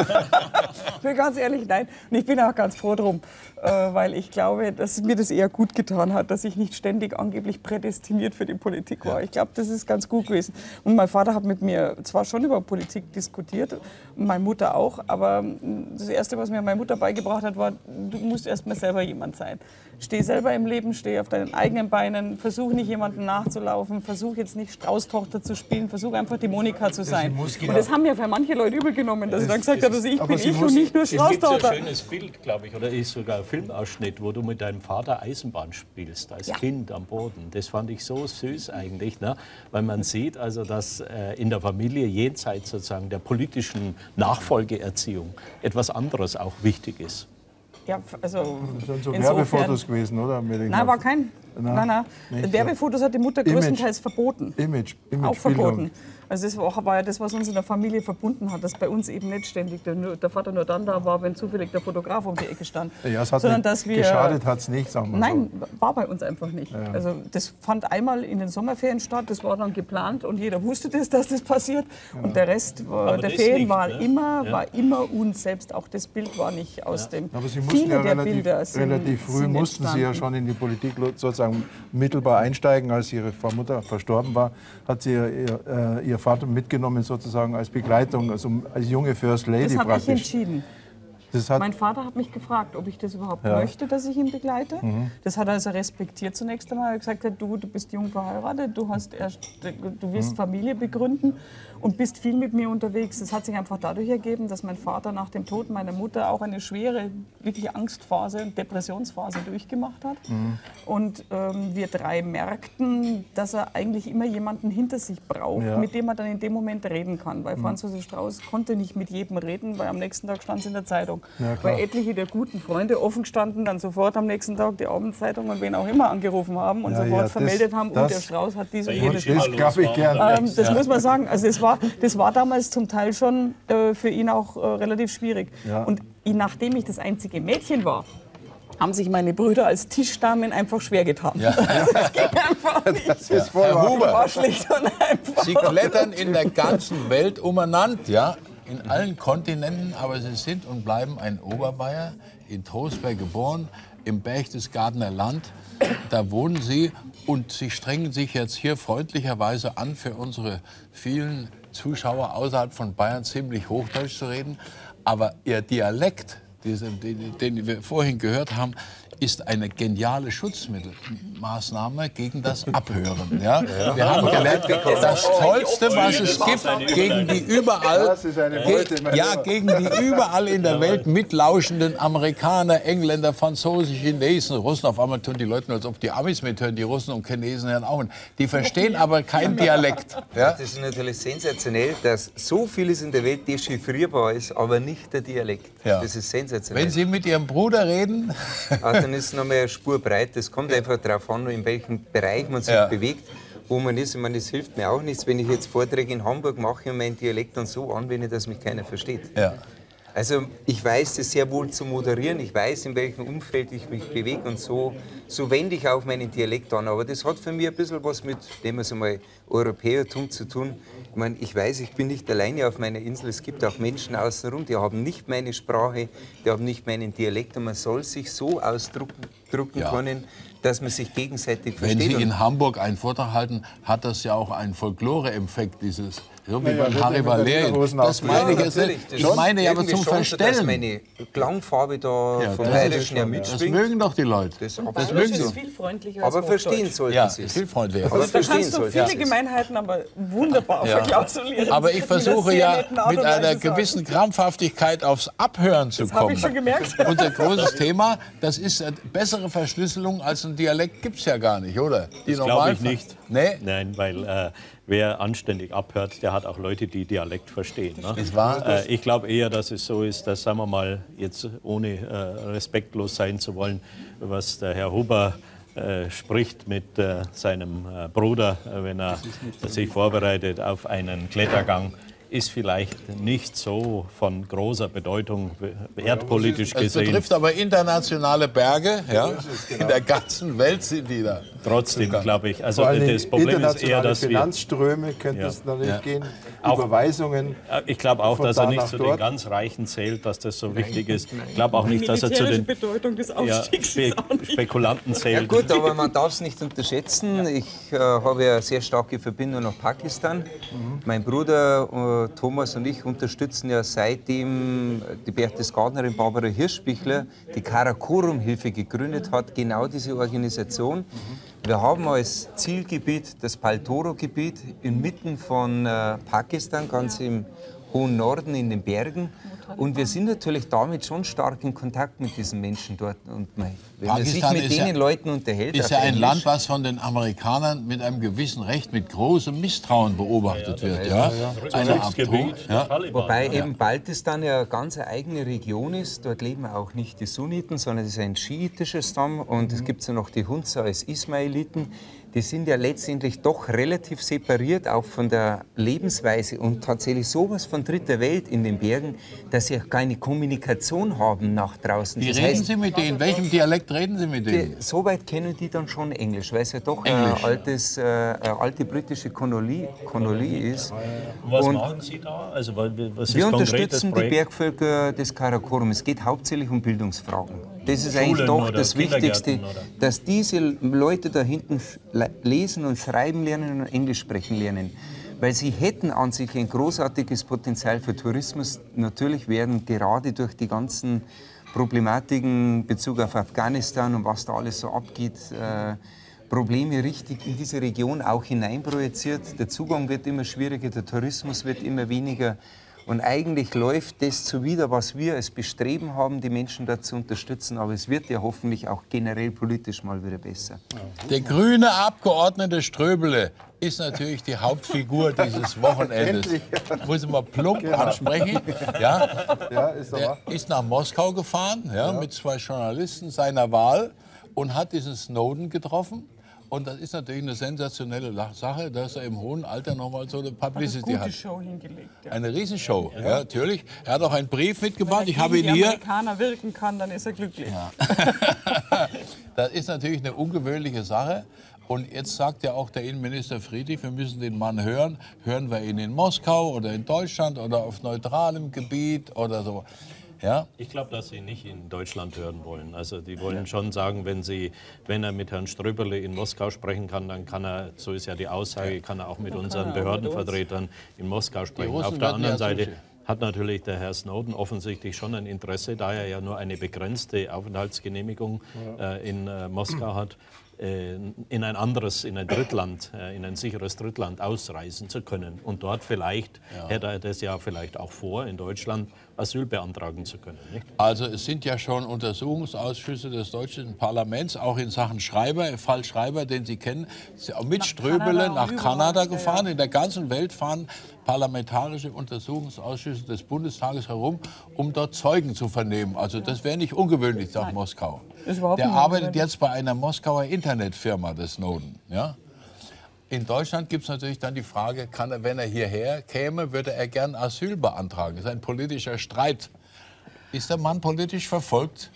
Ich bin ganz ehrlich, nein. Und ich bin auch ganz froh drum, äh, weil ich glaube, dass mir das eher gut getan hat, dass ich nicht ständig angeblich prädestiniert für die Politik war. Ich glaube, das ist ganz gut gewesen. Und mein Vater hat mit mir zwar schon über Politik diskutiert, und meine Mutter auch, aber das Erste, was mir meine Mutter beigebracht hat, war, du musst erst mal selber jemand sein. Steh selber im Leben, steh auf deinen eigenen Beinen, versuch nicht jemandem nachzulaufen, versuch jetzt nicht Straußtochter zu spielen, versuch einfach die Monika zu sein. Und das haben ja für manche Leute übel genommen, dass ich dann gesagt habe, dass ich bin ich und nicht nur Es gibt so Straußtochter. ein schönes Bild, glaube ich, oder ist sogar ein Filmausschnitt, wo du mit deinem Vater Eisenbahn spielst, als Ja. Kind am Boden. Das fand ich so süß eigentlich, ne? Weil man sieht, also, dass äh, in der Familie jenseits sozusagen der politischen Nachfolgeerziehung etwas anderes auch wichtig ist. Ja, also Das sind so insofern- Werbefotos gewesen, oder? Nein, war kein. Nein, nein. nicht Werbefotos hat die Mutter Image. größtenteils verboten. Image, Auch Imagebildung. verboten. Also das war, war ja das, was uns in der Familie verbunden hat, dass bei uns eben nicht ständig der, nur, der Vater nur dann da war, wenn zufällig der Fotograf um die Ecke stand. Ja, es hat sondern nicht dass wir, geschadet hat es nicht, sagen wir Nein, war bei uns einfach nicht. Also das fand einmal in den Sommerferien statt, das war dann geplant und jeder wusste das, dass das passiert. Und der Rest war, Aber der das Ferien nicht, war, ne? immer, Ja. war immer uns selbst. Auch das Bild war nicht aus dem. Aber Sie mussten Viele ja der relativ, Bilder sind, relativ früh sind mussten Sie ja entstanden. schon in die Politik sozusagen mittelbar einsteigen. Als Ihre Frau Mutter verstorben war, hat Sie ihr, ihr, äh, ihr Vater mitgenommen sozusagen als Begleitung, also als junge First Lady Das habe ich praktisch. entschieden. Das hat, Mein Vater hat mich gefragt, ob ich das überhaupt Ja. möchte, dass ich ihn begleite. Das hat er also respektiert zunächst einmal. Er hat gesagt, du, du bist jung verheiratet, du, hast erst, du willst Familie begründen und bist viel mit mir unterwegs. Das hat sich einfach dadurch ergeben, dass mein Vater nach dem Tod meiner Mutter auch eine schwere, wirklich Angstphase und Depressionsphase durchgemacht hat. Und ähm, wir drei merkten, dass er eigentlich immer jemanden hinter sich braucht, Ja. mit dem er dann in dem Moment reden kann. Weil Franz Josef Strauß konnte nicht mit jedem reden, weil am nächsten Tag stand es in der Zeitung. Ja, klar. weil etliche der guten Freunde offen gestanden, dann sofort am nächsten Tag die Abendzeitung und wen auch immer angerufen haben und Ja, sofort ja, das- vermeldet haben, oh, das- der Strauß hat dies und Bei jenes. jedem das Immer glaube ich los gern. war. Ähm, das muss man sagen. Also das war, das war damals zum Teil schon äh, für ihn auch äh, relativ schwierig. Ja. Und ihn, nachdem ich das einzige Mädchen war, haben sich meine Brüder als Tischdamen einfach schwer getan. Das ging einfach nicht. Das ist voll Herr wahr. Huber, War schlicht und einfach. Sie klettern in der ganzen Welt umeinander, ja, in allen Kontinenten, aber Sie sind und bleiben ein Oberbayer, in Trostberg geboren, im Berchtesgadener Land. Da wohnen Sie und Sie strengen sich jetzt hier freundlicherweise an, für unsere vielen Zuschauer außerhalb von Bayern ziemlich Hochdeutsch zu reden. Aber Ihr Dialekt, diesen, den, den wir vorhin gehört haben, ist eine geniale Schutzmittelmaßnahme gegen das Abhören. Ja? Wir haben gelernt, das Tollste, was es gibt, gegen die überall, Das ist eine Beute, mein ja, Lieber. gegen die überall in der Welt mitlauschenden Amerikaner, Engländer, Franzosen, Chinesen, Russen. Auf einmal tun die Leute nur, als ob die Amis mithören, die Russen und Chinesen hören auch mit. Die verstehen aber kein Dialekt. Ja? Das ist natürlich sensationell, dass so vieles in der Welt dechiffrierbar ist, aber nicht der Dialekt. Ja. Das ist sensationell. Wenn Sie mit Ihrem Bruder reden, Ah, dann ist es noch mal eine Spur breit. Das kommt einfach darauf an, in welchem Bereich man sich Ja. bewegt, wo man ist. Ich meine, es hilft mir auch nichts, wenn ich jetzt Vorträge in Hamburg mache und meinen Dialekt dann so anwende, dass mich keiner versteht. ja. Also ich weiß das sehr wohl zu moderieren, ich weiß, in welchem Umfeld ich mich bewege und so, so wende ich auch meinen Dialekt an. Aber das hat für mich ein bisschen was mit, nehmen wir es einmal, Europäertum zu tun. Ich meine, ich weiß, ich bin nicht alleine auf meiner Insel, es gibt auch Menschen außenrum, die haben nicht meine Sprache, die haben nicht meinen Dialekt und man soll sich so ausdrucken drucken Ja. können, dass man sich gegenseitig Wenn versteht. Sie Und in Hamburg einen Vortrag halten, hat das ja auch einen Folklore-Effekt, dieses, so wie Ja, ja, beim wird Harry ja mit der Valerian. Lederhosen Das meine ich aufgetragen. jetzt natürlich, nicht. das Ich ist meine ja aber irgendwie zum schon so, dass Verstellen. meine Klangfarbe da Ja, vom das Bayerischen ist her schon, ja. Das mitschwingt. mögen doch die Leute. Das, Das Bayerisch mögen ist Sie. viel freundlicher als aber Hochdeutsch. verstehen sollten Ja, Sie ist es. viel freundlicher. Aber Da verstehen kannst du sollten viele Sie es. Gemeinheiten aber wunderbar Ja. verklausulieren. Aber ich Mit einer versuche sehr ja netten Art mit und einer Weise sagen. gewissen Krampfhaftigkeit aufs Abhören zu Das habe kommen. ich schon gemerkt. Unser großes Thema, das ist eine bessere Verschlüsselung als ein Dialekt, gibt es ja gar nicht, oder? Die Das glaube ich Normalfall- nicht. Nee? Nein, weil äh, wer anständig abhört, der hat auch Leute, die Dialekt verstehen. Ne? Ist wahr. Äh, ich glaube eher, dass es so ist, dass, sagen wir mal, jetzt ohne äh, respektlos sein zu wollen, was der Herr Huber äh, spricht mit äh, seinem äh, Bruder, äh, wenn er sich vorbereitet auf einen Klettergang ist vielleicht nicht so von großer Bedeutung erdpolitisch Es gesehen. betrifft aber internationale Berge, ja. In der ganzen Welt sind die da. Trotzdem glaube ich, also Vor allem das Problem ist eher, internationale dass wir... Finanzströme könnte Ja. es natürlich Ja. gehen, Auch- Überweisungen. Ich glaube auch, von dass er da nicht nach zu den dort. ganz Reichen zählt, dass das so wichtig ist. Ich glaube auch nicht, dass er zu Militärische den Bedeutung des ja, Aufstiegs Spe ist auch nicht. Spekulanten Ja zählt. gut, aber man darf es nicht unterschätzen. Ich äh, habe ja sehr starke Verbindung nach Pakistan. Mein Bruder äh, Thomas und ich unterstützen ja seitdem die Berchtesgadenerin Barbara Hirschbichler die Karakorum-Hilfe gegründet hat, genau diese Organisation. Wir haben als Zielgebiet das Paltoro-Gebiet inmitten von äh, Pakistan, ganz im hohen Norden in den Bergen. Und wir sind natürlich damit schon stark in Kontakt mit diesen Menschen dort. Und man, wenn man sich Pakistan mit ist ja- den Leuten unterhält, Ist auf ja ein Englisch, Land, was von den Amerikanern mit einem gewissen Recht, mit großem Misstrauen beobachtet wird. Ja, Eine Abdruck. Ja. Wobei eben Baltistan ja eine ganz eigene Region ist. Dort leben auch nicht die Sunniten, sondern es ist ein schiitischer Stamm. Und es gibt ja noch die Hunza als Ismailiten. Die sind ja letztendlich doch relativ separiert, auch von der Lebensweise. Und tatsächlich sowas von dritter Welt in den Bergen, dass sie auch keine Kommunikation haben nach draußen. Wie Das reden heißt, Sie mit denen? In welchem Dialekt reden Sie mit denen? die, soweit kennen die dann schon Englisch, weil es ja doch Englisch. eine, altes, äh, eine alte britische Kolonie, Kolonie ist. Was Und machen Sie da? Also, was ist wir konkret das unterstützen die Projekt? Bergvölker des Karakorum. Es geht hauptsächlich um Bildungsfragen. Das ist Schulen eigentlich doch oder das Wichtigste, Kindergärten, oder? dass diese Leute da hinten le- lesen und schreiben lernen und Englisch sprechen lernen. Weil sie hätten an sich ein großartiges Potenzial für Tourismus. Natürlich werden gerade durch die ganzen Problematiken in Bezug auf Afghanistan und was da alles so abgeht, äh, Probleme richtig in diese Region auch hineinprojiziert. Der Zugang wird immer schwieriger, der Tourismus wird immer weniger. Und eigentlich läuft das zuwider, was wir als Bestreben haben, die Menschen da zu unterstützen. Aber es wird ja hoffentlich auch generell politisch mal wieder besser. Der grüne Abgeordnete Ströbele ist natürlich die Hauptfigur dieses Wochenendes. Muss ich mal plump ansprechen. Ja, Ja, ist der aber. ist nach Moskau gefahren, ja, mit zwei Journalisten seiner Wahl und hat diesen Snowden getroffen. Und das ist natürlich eine sensationelle La- Sache, dass er im hohen Alter noch mal so eine Publicity Gute hat. Show hingelegt. Ja. Eine Riesenshow, ja, natürlich. Er hat auch einen Brief mitgebracht. Wenn Ich er habe ihn gegen die hier. Amerikaner wirken kann, dann ist er glücklich. Das ist natürlich eine ungewöhnliche Sache. Und jetzt sagt ja auch der Innenminister Friedrich, wir müssen den Mann hören. Hören wir ihn in Moskau oder in Deutschland oder auf neutralem Gebiet oder so. Ja? Ich glaube, dass Sie nicht in Deutschland hören wollen. Also die wollen schon sagen, wenn, Sie, wenn er mit Herrn Ströberle in Moskau sprechen kann, dann kann er, so ist ja die Aussage, kann er auch mit unseren Behördenvertretern in Moskau sprechen. Russen Auf der werden anderen ja Seite zustimmen. hat natürlich der Herr Snowden offensichtlich schon ein Interesse, da er ja nur eine begrenzte Aufenthaltsgenehmigung äh, in äh, Moskau hat, äh, in ein anderes, in ein Drittland, äh, in ein sicheres Drittland ausreisen zu können. Und dort vielleicht, hätte er das ja vielleicht auch vor, in Deutschland Asyl beantragen zu können. Nicht? Also es sind ja schon Untersuchungsausschüsse des deutschen Parlaments, auch in Sachen Schreiber, Fall Schreiber, den Sie kennen, Sie auch mit Nach Ströbele Kanada nach und Kanada überall, gefahren. ja. In der ganzen Welt fahren parlamentarische Untersuchungsausschüsse des Bundestages herum, um dort Zeugen zu vernehmen. Also das wäre nicht ungewöhnlich, sagt Moskau. Ist überhaupt Der nicht arbeitet ungewöhnlich. jetzt bei einer Moskauer Internetfirma, des Snowden. Ja? In Deutschland gibt es natürlich dann die Frage, kann er, wenn er hierher käme, würde er gern Asyl beantragen. Das ist ein politischer Streit. Ist der Mann politisch verfolgt?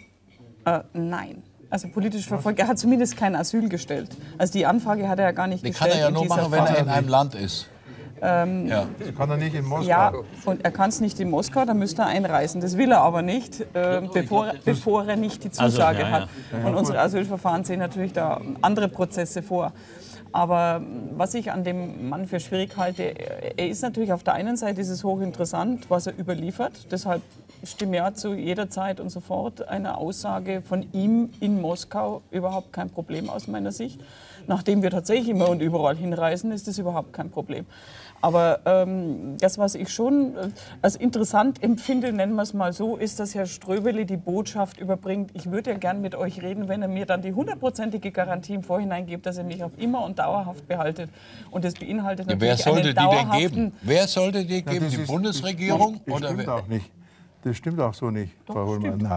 Äh, nein. Also politisch verfolgt. Er hat zumindest kein Asyl gestellt. Also die Anfrage hat er ja gar nicht Den gestellt. kann er ja in nur dieser machen, wenn er Phase. in einem Land ist. Ähm, ja. Kann er nicht in Moskau? Ja, und er kann es nicht in Moskau, dann müsste er einreisen. Das will er aber nicht, äh, bevor, bevor er nicht die Zusage Also, ja, hat. Und unsere Asylverfahren sehen natürlich da andere Prozesse vor. Aber was ich an dem Mann für schwierig halte, er ist natürlich auf der einen Seite ist es hochinteressant, was er überliefert. Deshalb stimme ja zu jeder Zeit und sofort eine Aussage von ihm in Moskau überhaupt kein Problem aus meiner Sicht. Nachdem wir tatsächlich immer und überall hinreisen, ist das überhaupt kein Problem. Aber ähm, das, was ich schon äh, als interessant empfinde, nennen wir es mal so, ist, dass Herr Ströbele die Botschaft überbringt, ich würde ja gern mit euch reden, wenn er mir dann die hundertprozentige Garantie im Vorhinein gibt, dass er mich auf immer und dauerhaft behaltet. Und das beinhaltet Ja, natürlich wer sollte einen die denn dauerhaften... geben? Wer sollte die Ja, geben? das Die ist- Bundesregierung? Das Oder stimmt wer? auch nicht. Das stimmt auch so nicht, Frau Hohlmann. stimmt. Nein.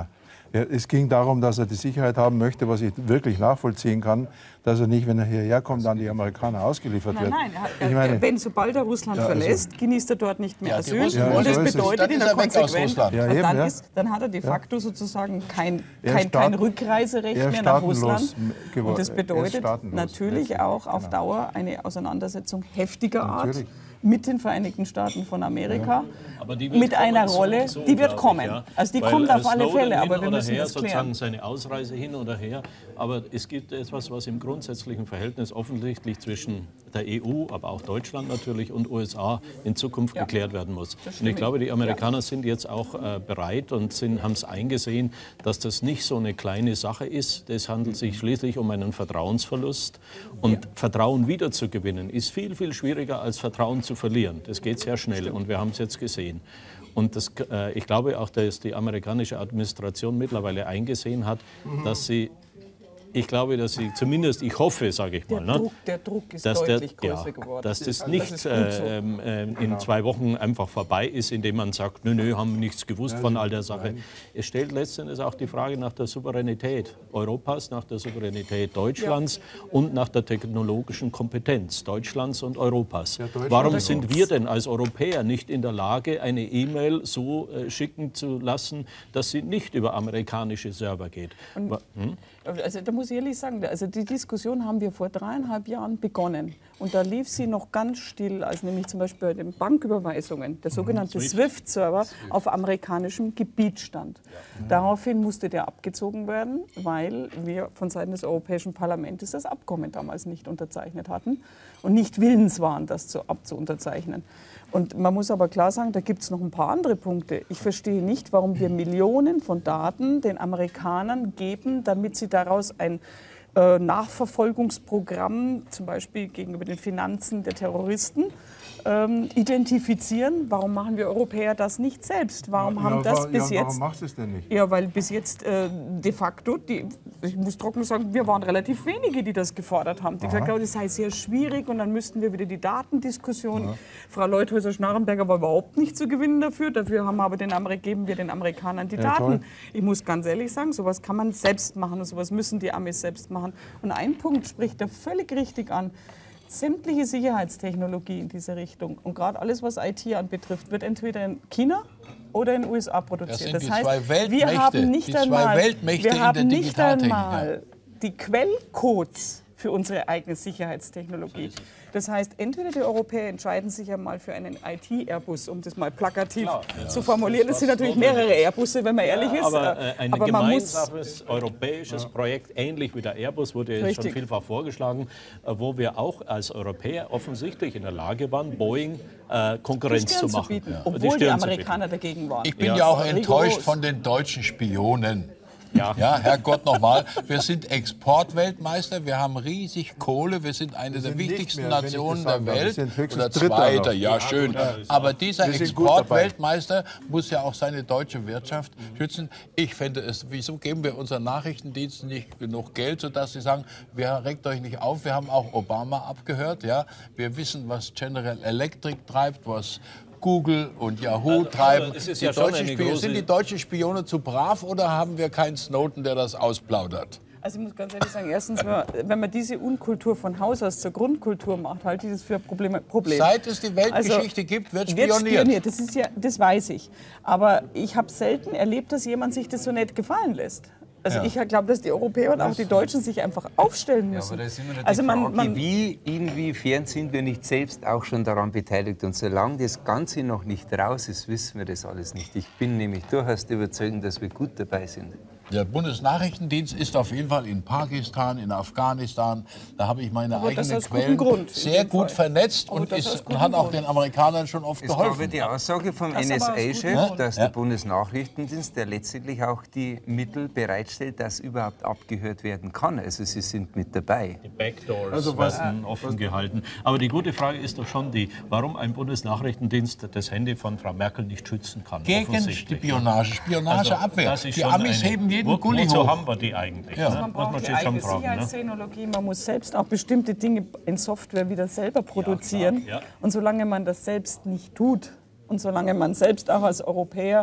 Ja, es ging darum, dass er die Sicherheit haben möchte, was ich wirklich nachvollziehen kann, dass er nicht, wenn er hierher kommt, an die Amerikaner ausgeliefert Nein, wird. nein, er hat, er, Ich meine, wenn sobald er Russland Ja, also- verlässt, genießt er dort nicht mehr Ja, die Asyl. Russen wollen und das so ist es. bedeutet Dann in ist der er weg aus Konsequenz, Russland. Ja, und eben, dann, ja. ist, dann hat er de facto sozusagen kein, Er kein, ist kein staat- Rückreiserecht er ist mehr nach staatenlos Russland. geworden. Und das Er ist bedeutet staatenlos, natürlich letztlich. auch auf Genau. Dauer eine Auseinandersetzung heftiger Art Natürlich. mit den Vereinigten Staaten von Amerika. Aber die wird Mit einer kommen, Rolle, so, die wird glaub ich, kommen. ja. Also die Weil, kommt äh, auf alle Snowden Fälle, hin aber wir oder müssen her, das klären. sozusagen seine Ausreise hin oder her. Aber es gibt etwas, was im grundsätzlichen Verhältnis offensichtlich zwischen der E U, aber auch Deutschland natürlich und U S A in Zukunft Ja. geklärt werden muss. Und stimme ich glaube, die ich. Amerikaner sind jetzt auch äh, bereit und sind, haben es eingesehen, dass das nicht so eine kleine Sache ist. Es handelt sich schließlich um einen Vertrauensverlust. Und Vertrauen wiederzugewinnen ist viel, viel schwieriger als Vertrauen zu verlieren. Das geht sehr schnell und wir haben es jetzt gesehen. Und das, äh, ich glaube auch, dass die amerikanische Administration mittlerweile eingesehen hat, dass sie, ich glaube, dass sie zumindest, ich hoffe, sage ich Der, mal, ne, Druck, der Druck ist dass, der, deutlich ja, größer geworden. dass das Das nicht ist gut so. äh, äh, in zwei Wochen einfach vorbei ist, indem man sagt, nö, nö, haben nichts gewusst von all der Sache. Es stellt letztendlich auch die Frage nach der Souveränität Europas, nach der Souveränität Deutschlands und nach der technologischen Kompetenz Deutschlands und Europas. Deutschland Warum hat sind wir denn als Europäer nicht in der Lage, eine E-Mail so äh, schicken zu lassen, dass sie nicht über amerikanische Server geht? Wa- hm? Also da muss ich ehrlich sagen, also die Diskussion haben wir vor dreieinhalb Jahren begonnen. Und da lief sie noch ganz still, als nämlich zum Beispiel bei den Banküberweisungen, der sogenannte SWIFT-Server auf amerikanischem Gebiet stand. Daraufhin musste der abgezogen werden, weil wir von Seiten des Europäischen Parlaments das Abkommen damals nicht unterzeichnet hatten und nicht willens waren, das zu, abzuunterzeichnen. Und man muss aber klar sagen, da gibt es noch ein paar andere Punkte. Ich verstehe nicht, warum wir Millionen von Daten den Amerikanern geben, damit sie daraus ein äh, Nachverfolgungsprogramm, zum Beispiel gegenüber den Finanzen der Terroristen, ähm, identifizieren. Warum machen wir Europäer das nicht selbst? Warum haben das wa- bis ja, jetzt... Warum machst du es denn nicht? Ja, weil bis jetzt äh, de facto, die, ich muss trocken sagen, wir waren relativ wenige, die das gefordert haben. Die gesagt haben, das sei sehr schwierig und dann müssten wir wieder die Datendiskussion. Ja. Frau Leuthäuser-Schnarrenberger war überhaupt nicht zu gewinnen dafür. Dafür haben wir aber den Amer- geben wir den Amerikanern die Ja, Daten. toll. Ich muss ganz ehrlich sagen, sowas kann man selbst machen und sowas müssen die Amis selbst machen. Und ein Punkt spricht er völlig richtig an. Sämtliche Sicherheitstechnologie in diese Richtung und gerade alles, was I T anbetrifft, wird entweder in China oder in den U S A produziert. Das sind die heißt, zwei Weltmächte, wir haben nicht die zwei einmal, Weltmächte wir in haben der nicht Digitaltechnik, einmal die Quellcodes für unsere eigene Sicherheitstechnologie. Das heißt, entweder die Europäer entscheiden sich einmal für einen I T-Airbus, um das mal plakativ Klar, ja, zu formulieren. Es sind natürlich mehrere Airbusse, wenn man ehrlich ist. Aber äh, ein aber man muss gemeinsames europäisches Projekt, ähnlich wie der Airbus, wurde jetzt schon Richtig. vielfach vorgeschlagen, äh, wo wir auch als Europäer offensichtlich in der Lage waren, Boeing äh, die Konkurrenz Stirn zu zu machen. bieten, Ja. obwohl Die die, Stirn zu bieten. Amerikaner dagegen waren. Ich bin Ja. ja auch Rigoros. enttäuscht von den deutschen Spionen. Ja. Ja, Herrgott nochmal, wir sind Exportweltmeister, wir haben riesig Kohle, wir sind eine der sind nicht wichtigsten mehr, wenn ich Nationen das der sagen darf. Wir Welt. sind höchstens Oder Dritter Zweiter, noch. ja schön. Aber dieser Wir sind gut dabei. Exportweltmeister muss ja auch seine deutsche Wirtschaft schützen. Ich fände es, wieso geben wir unseren Nachrichtendiensten nicht genug Geld, sodass sie sagen, wir regt euch nicht auf, wir haben auch Obama abgehört, ja. Wir wissen, was General Electric treibt, was Google und Yahoo treiben. es ist Die ja schon deutschen eine Spione- große- sind die deutschen Spione zu brav oder haben wir keinen Snowden, der das ausplaudert? Also ich muss ganz ehrlich sagen, erstens, wenn man, wenn man diese Unkultur von Haus aus zur Grundkultur macht, halte ich das für ein Problem. Problem. Seit es die Weltgeschichte Also, gibt, wird Wird spioniert. spioniert, das ist ja, das weiß ich. Aber ich habe selten erlebt, dass jemand sich das so nett gefallen lässt. Also Ja. ich glaube, dass die Europäer und auch die Deutschen sich einfach aufstellen Ja, müssen. aber da ist immer noch die also man, Frage, man, wie, inwiefern sind wir nicht selbst auch schon daran beteiligt? Und solange das Ganze noch nicht raus ist, wissen wir das alles nicht. Ich bin nämlich durchaus der Überzeugung, dass wir gut dabei sind. Der Bundesnachrichtendienst ist auf jeden Fall in Pakistan, in Afghanistan. Da habe ich meine Aber das eigenen aus gutem Quellen Grund, in sehr dem gut Fall. vernetzt Aber und, das ist, aus und gutem hat auch Grund. den Amerikanern schon oft Es gab ja geholfen. die Aussage vom Das aber aus gutem N S A-Chef, Grund. dass Ja. der Bundesnachrichtendienst, der letztendlich auch die Mittel bereitstellt, dass überhaupt abgehört werden kann. Also sie sind mit dabei. Die Backdoors Also was- werden offen gehalten. Aber die gute Frage ist doch schon die, warum ein Bundesnachrichtendienst das Handy von Frau Merkel nicht schützen kann. Gegen offensichtlich. Spionage, Spionageabwehr. Also, das ist die schon Amis eine- heben jeden Wo- Gulli Wozu hoch. haben wir die eigentlich? Ja. Ne? man Muss braucht die sich schon eigene fragen. Ne? Sicherheitstechnologie, man muss selbst auch bestimmte Dinge in Software wieder selber produzieren. klar, ja. Und solange man das selbst nicht tut und solange man selbst auch als Europäer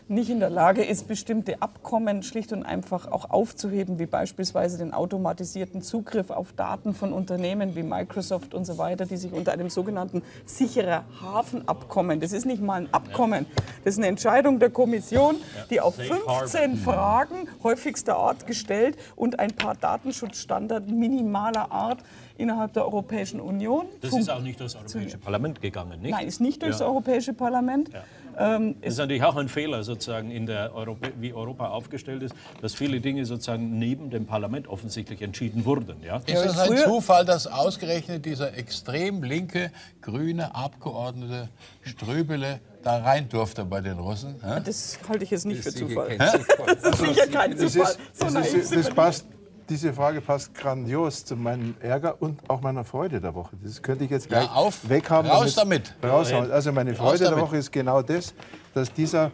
nicht in der Lage ist, bestimmte Abkommen schlicht und einfach auch aufzuheben, wie beispielsweise den automatisierten Zugriff auf Daten von Unternehmen wie Microsoft und so weiter, die sich unter einem sogenannten sicherer Hafenabkommen, das ist nicht mal ein Abkommen, das ist eine Entscheidung der Kommission, die auf fünfzehn Fragen häufigster Art gestellt und ein paar Datenschutzstandards minimaler Art innerhalb der Europäischen Union. Das ist auch nicht durchs Europäische Parlament gegangen, nicht? Nein, ist nicht durchs Ja. Europäische Parlament. Ja. Ähm, Das ist natürlich auch ein Fehler, sozusagen, in der Europa, wie Europa aufgestellt ist, dass viele Dinge sozusagen neben dem Parlament offensichtlich entschieden wurden. Ja? Ist es ein Zufall, dass ausgerechnet dieser extrem linke, grüne Abgeordnete Ströbele da rein durfte bei den Russen? Hä? Das halte ich jetzt nicht für Zufall. Das Das ist sicher kein Das, Zufall. ist, So das, naiv ist, sind das wir passt, diese Frage passt grandios zu meinem Ärger und auch meiner Freude der Woche. Das könnte ich jetzt gleich Ja, auf, weghaben. raus damit. Raushauen. Also meine Freude der damit. Woche ist genau das, dass dieser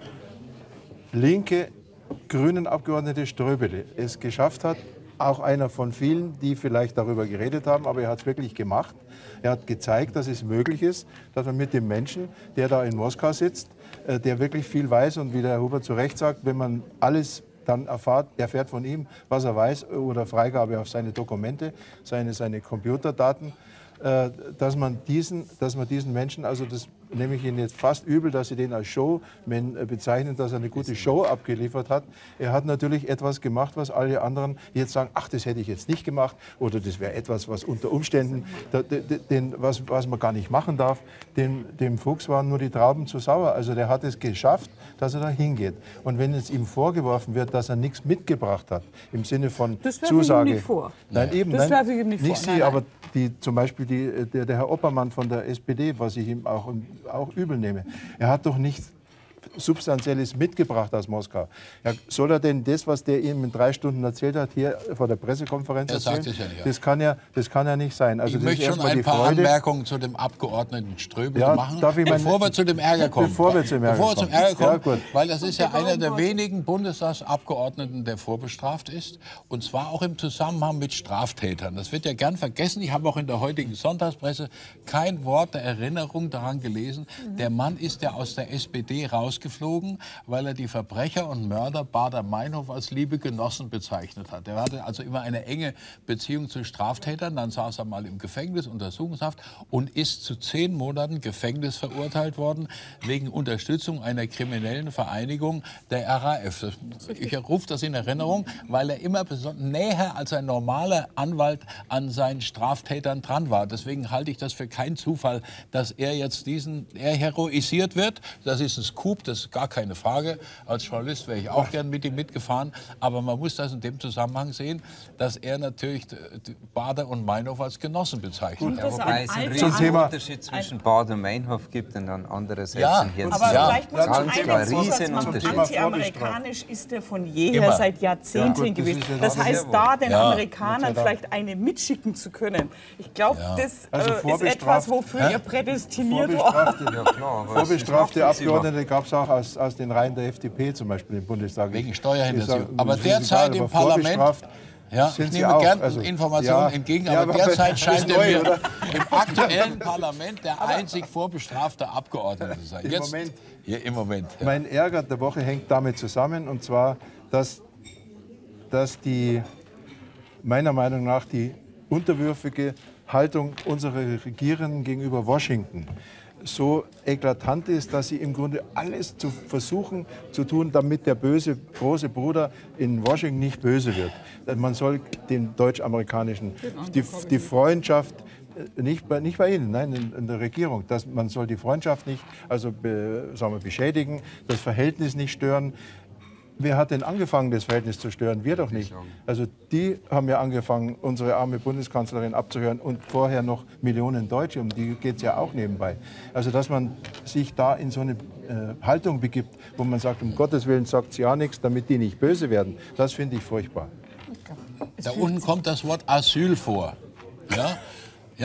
linke grünen Abgeordnete Ströbele es geschafft hat, auch einer von vielen, die vielleicht darüber geredet haben, aber er hat es wirklich gemacht. Er hat gezeigt, dass es möglich ist, dass man mit dem Menschen, der da in Moskau sitzt, äh, der wirklich viel weiß und wie der Herr Huber zu Recht sagt, wenn man alles dann erfahrt, erfährt von ihm, was er weiß oder Freigabe auf seine Dokumente, seine, seine Computerdaten, äh, dass man diesen, dass man diesen Menschen, also das nehme ich Ihnen jetzt fast übel, dass Sie den als Showman bezeichnen, dass er eine gute Show abgeliefert hat. Er hat natürlich etwas gemacht, was alle anderen jetzt sagen, ach, das hätte ich jetzt nicht gemacht oder das wäre etwas, was unter Umständen, da, den, was, was man gar nicht machen darf. Dem, dem Fuchs waren nur die Trauben zu sauer. Also der hat es geschafft, dass er da hingeht. Und wenn es ihm vorgeworfen wird, dass er nichts mitgebracht hat, im Sinne von Das werfe ich ihm Zusage. nicht vor. Nein, eben, Das nein, werfe ich ihm nicht vor. Sie, Nein, nein. aber die, zum Beispiel die, der, der Herr Oppermann von der S P D, was ich ihm auch, auch übel nehme. Er hat doch nichts Substanzielles mitgebracht aus Moskau. Ja, soll er denn das, was der ihm in drei Stunden erzählt hat, hier vor der Pressekonferenz Er sagt erzählen? es ja nicht, ja. Das kann ja, das kann ja nicht sein. Also Ich das ist möchte schon erstmal ein die paar Freude. Anmerkungen zu dem Abgeordneten Ströbele Ja, machen, darf ich meine- bevor wir zu dem Ärger kommen. Bevor wir zum Ärger Bevor wir zum kommen. Ärger kommen, Ja, gut. weil das ist ja einer der wenigen Bundestagsabgeordneten, der vorbestraft ist, und zwar auch im Zusammenhang mit Straftätern. Das wird ja gern vergessen. Ich habe auch in der heutigen Sonntagspresse kein Wort der Erinnerung daran gelesen. Der Mann ist ja aus der S P D rausgeflogen, weil er die Verbrecher und Mörder Baader-Meinhof als liebe Genossen bezeichnet hat. Er hatte also immer eine enge Beziehung zu Straftätern. Dann saß er mal im Gefängnis, Untersuchungshaft, und ist zu zehn Monaten Gefängnis verurteilt worden wegen Unterstützung einer kriminellen Vereinigung der R A F. Das, ich rufe das in Erinnerung, weil er immer näher als ein normaler Anwalt an seinen Straftätern dran war. Deswegen halte ich das für keinen Zufall, dass er jetzt diesen, er heroisiert wird. Das ist ein Scoop, das ist gar keine Frage. Als Journalist wäre ich auch gern mit ihm mitgefahren. Aber man muss das in dem Zusammenhang sehen, dass er natürlich Baader und Meinhof als Genossen bezeichnet. Ja, wobei es einen Zum riesigen Thema- Unterschied zwischen Baader und Meinhof gibt und dann andererseits Ja, in Hirn. Aber Ja, vielleicht muss man ganz klar, einen Zusatz riesen machen. Unterschied. Anti-amerikanisch ist er von jeher Immer. seit Jahrzehnten Ja, gut, das gewesen. ist ja Das das heißt, sehr da wohl. den Ja. Amerikanern vielleicht eine mitschicken zu können, ich glaube, das Also äh, ist vorbestraft- etwas, wofür ihr prädestiniert war. Vorbestrafte, Ja, klar, aber es ist vorbestrafte nachvollziehbar. Abgeordnete gab es auch aus, aus den Reihen der F D P zum Beispiel im Bundestag. Wegen Ich- Steuerhinterziehung. ich sag, Aber das ist egal, derzeit im aber Parlament- vorbestraft Ja, sind ich sie nehme auch. gern Also, Informationen ja. entgegen, Ja, aber aber derzeit das scheint ist er neu, mir oder? im aktuellen Parlament der einzig vorbestrafte Abgeordnete zu sein. Im Jetzt, Moment. Ja, im Moment. Ja. Mein Ärger der Woche hängt damit zusammen, und zwar, dass, dass die, meiner Meinung nach die unterwürfige Haltung unserer Regierenden gegenüber Washington so eklatant ist, dass sie im Grunde alles zu versuchen zu tun, damit der böse große Bruder in Washington nicht böse wird. Man soll den deutsch-amerikanischen, die, die Freundschaft nicht bei, nicht bei Ihnen, nein, in, in der Regierung. Das, man soll die Freundschaft nicht also be, sagen wir, beschädigen, das Verhältnis nicht stören. Wer hat denn angefangen, das Verhältnis zu stören? Wir doch nicht. Also die haben ja angefangen, unsere arme Bundeskanzlerin abzuhören, und vorher noch Millionen Deutsche, um die geht es ja auch nebenbei. Also dass man sich da in so eine äh, Haltung begibt, wo man sagt, um Gottes Willen sagt sie ja nichts, damit die nicht böse werden, das finde ich furchtbar. Da unten kommt das Wort Asyl vor. Ja? Ja?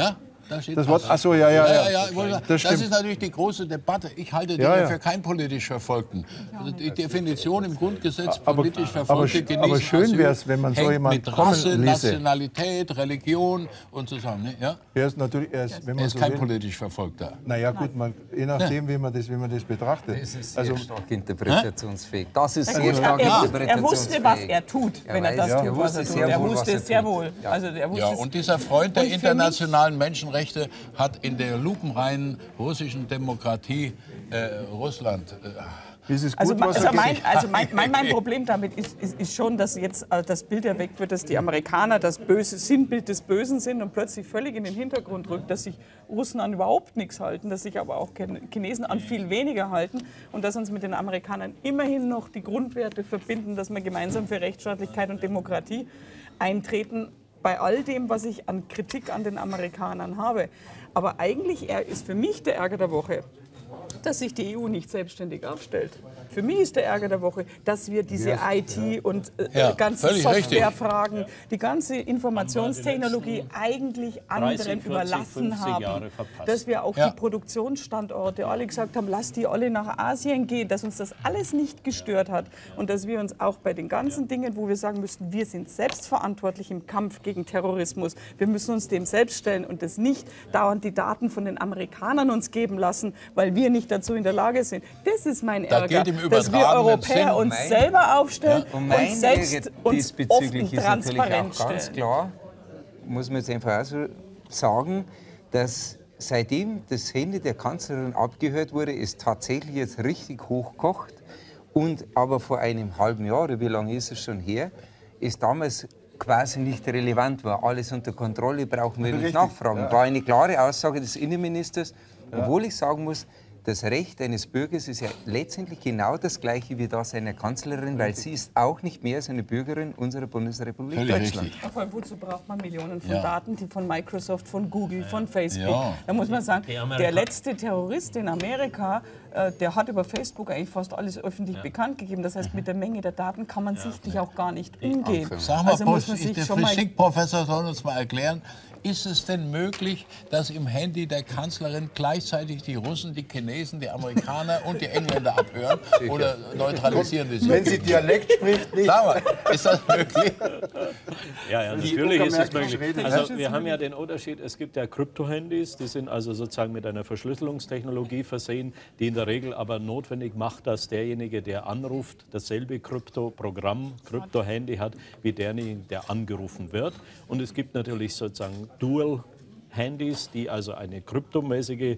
Da steht Das Wort, ach so, ja, ja, ja, ja. ja, ja das, Das stimmt. ist natürlich die große Debatte. Ich halte die Ja, ja, ja. für kein politisch Verfolgten. Also die Definition im Grundgesetz Aber- politisch aber Verfolgte sch- genießen aber schön Asyl, wär's, wenn man so hängt jemand mit kommen Rasse, ließe. Nationalität, Religion und so Sachen. Ne? Ja? Er ist natürlich, er ist, wenn Er man ist so kein will, politisch Verfolgter. naja gut, man, je nachdem, wie man das, wie man das betrachtet. Das ist sehr Also, stark interpretationsfähig. Das ist Ja, sehr gut, stark er, er, interpretationsfähig. er wusste, was er tut, wenn er weiß, das ja. tut, Er was wusste er tut. sehr Er wohl, was wusste er es sehr tut. wohl. Ja. Also, er wusste Ja, es. und dieser Freund der Und für mich- internationalen Menschenrechte hat in der lupenreinen russischen Demokratie äh, Russland äh, ist es gut, Also, was also, er mein, gesagt also mein, mein, mein Problem damit ist, ist, ist schon, dass jetzt äh, das Bild erweckt wird, dass die Amerikaner das böse Sinnbild des Bösen sind und plötzlich völlig in den Hintergrund rückt, dass sich Russen an überhaupt nichts halten, dass sich aber auch Chinesen an viel weniger halten und dass uns mit den Amerikanern immerhin noch die Grundwerte verbinden, dass wir gemeinsam für Rechtsstaatlichkeit und Demokratie eintreten, bei all dem, was ich an Kritik an den Amerikanern habe. Aber eigentlich ist für mich der Ärger der Woche, dass sich die E U nicht selbstständig aufstellt. Für mich ist der Ärger der Woche, dass wir diese I T und äh, Ja, ganzen völlig richtig. Softwarefragen, die ganze Informationstechnologie eigentlich anderen dreißig, vierzig, überlassen fünfzig haben. Jahre verpasst. Dass wir auch Ja. die Produktionsstandorte alle gesagt haben, lass die alle nach Asien gehen, dass uns das alles nicht gestört hat und dass wir uns auch bei den ganzen Dingen, wo wir sagen müssten, wir sind selbstverantwortlich im Kampf gegen Terrorismus, wir müssen uns dem selbst stellen und das nicht dauernd die Daten von den Amerikanern uns geben lassen, weil wir nicht dazu in der Lage sind. Das ist mein Da Ärger, geht im dass wir übertragenen Europäer Sinn uns mein- selber aufstellen Und und mein selbst Ärger uns offen diesbezüglich ist natürlich transparent auch ganz stellen. klar, muss man jetzt einfach auch so sagen, dass seitdem das Handy der Kanzlerin abgehört wurde, es tatsächlich jetzt richtig hochkocht. Und aber vor einem halben Jahr, oder wie lange ist es schon her, ist damals quasi nicht relevant war. Alles unter Kontrolle, brauchen wir nicht Richtig, nachfragen. ja. War eine klare Aussage des Innenministers, obwohl ich sagen muss, das Recht eines Bürgers ist ja letztendlich genau das gleiche wie das einer Kanzlerin, weil sie ist auch nicht mehr als eine Bürgerin unserer Bundesrepublik Völlig Deutschland. richtig. Vor allem, wozu braucht man Millionen von Ja. Daten, die von Microsoft, von Google, von Facebook? Ja. Da muss man sagen, Die Amerika- der letzte Terrorist in Amerika, äh, der hat über Facebook eigentlich fast alles öffentlich bekannt gegeben. Das heißt, mit der Menge der Daten kann man sichtlich auch gar nicht umgehen. Sag mal, also muss Post, man ist sich der schon mal Physikprofessor soll uns mal erklären, ist es denn möglich, dass im Handy der Kanzlerin gleichzeitig die Russen, die Chinesen, die Amerikaner und die Engländer abhören oder neutralisieren die wenn sie? sie Dialekt spricht, nicht. Sag mal, ist das möglich? Ja, ja, Die natürlich ist es uckermärkische möglich. Rede. Also wir haben ja den Unterschied, es gibt ja Krypto-Handys, die sind also sozusagen mit einer Verschlüsselungstechnologie versehen, die in der Regel aber notwendig macht, dass derjenige, der anruft, dasselbe Krypto-Programm, Krypto-Handy hat, wie derjenige, der angerufen wird. Und es gibt natürlich sozusagen Dual-Handys, die also eine kryptomäßige,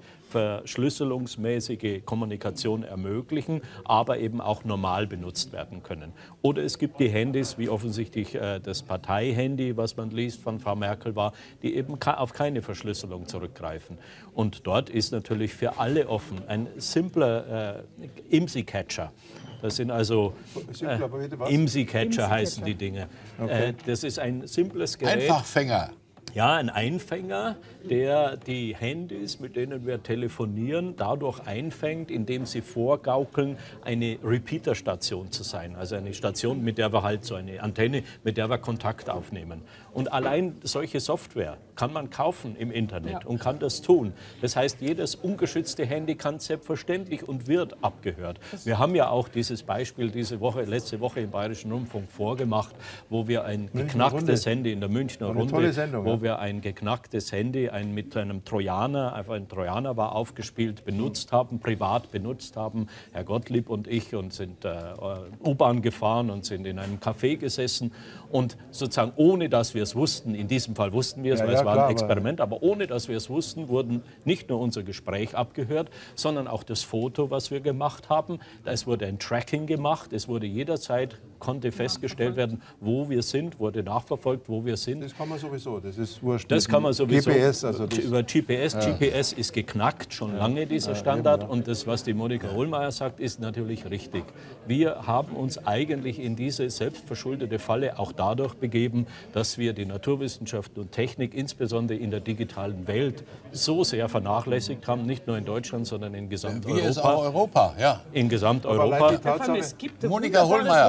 verschlüsselungsmäßige Kommunikation ermöglichen, aber eben auch normal benutzt werden können. Oder es gibt die Handys, wie offensichtlich äh, das Partei-Handy, was man liest von Frau Merkel war, die eben ka- auf keine Verschlüsselung zurückgreifen. Und dort ist natürlich für alle offen ein simpler äh, IMSI-Catcher. Das sind also Simpler, aber bitte was? äh, IMSI-Catcher IMSI-Catcher. heißen die Dinge. Äh, das ist ein simples Gerät. Einfachfänger. Ja, ein Einfänger, der die Handys, mit denen wir telefonieren, dadurch einfängt, indem sie vorgaukeln, eine Repeater-Station zu sein. Also eine Station, mit der wir halt so eine Antenne, mit der wir Kontakt aufnehmen. Und allein solche Software kann man kaufen im Internet Ja. und kann das tun. Das heißt, jedes ungeschützte Handy kann selbstverständlich und wird abgehört. Wir haben ja auch dieses Beispiel diese Woche, letzte Woche im Bayerischen Rundfunk vorgemacht, wo wir ein geknacktes Runde. Handy in der Münchner Eine Runde, tolle Sendung, wo ja. wir ein geknacktes Handy ein, mit einem Trojaner, einfach ein Trojaner war aufgespielt, benutzt haben, privat benutzt haben, Herr Gottlieb und ich, und sind äh, U-Bahn gefahren und sind in einem Café gesessen und sozusagen ohne, dass wir es wussten, in diesem Fall wussten wir es, Ja, weil ja, es war klar, ein aber- Experiment, aber ohne, dass wir es wussten, wurden nicht nur unser Gespräch abgehört, sondern auch das Foto, was wir gemacht haben. Es wurde ein Tracking gemacht, es wurde jederzeit, konnte festgestellt werden, wo wir sind, wurde nachverfolgt, wo wir sind. Das kann man sowieso, das ist wurscht. Das kann man sowieso G P S, also das, über G P S. G P S ist geknackt, schon lange dieser Standard. eben, ja. Und das, was die Monika Hohlmeier sagt, ist natürlich richtig. Wir haben uns eigentlich in diese selbstverschuldete Falle auch dadurch begeben, dass wir die Naturwissenschaften und Technik, insbesondere in der digitalen Welt, so sehr vernachlässigt haben, nicht nur in Deutschland, sondern in Wie ist auch Gesamteuropa. Europa, ja. In allein Gesamteuropa. die Tatsache, Es gibt ein Monika wunderbares Hohlmeier. Wort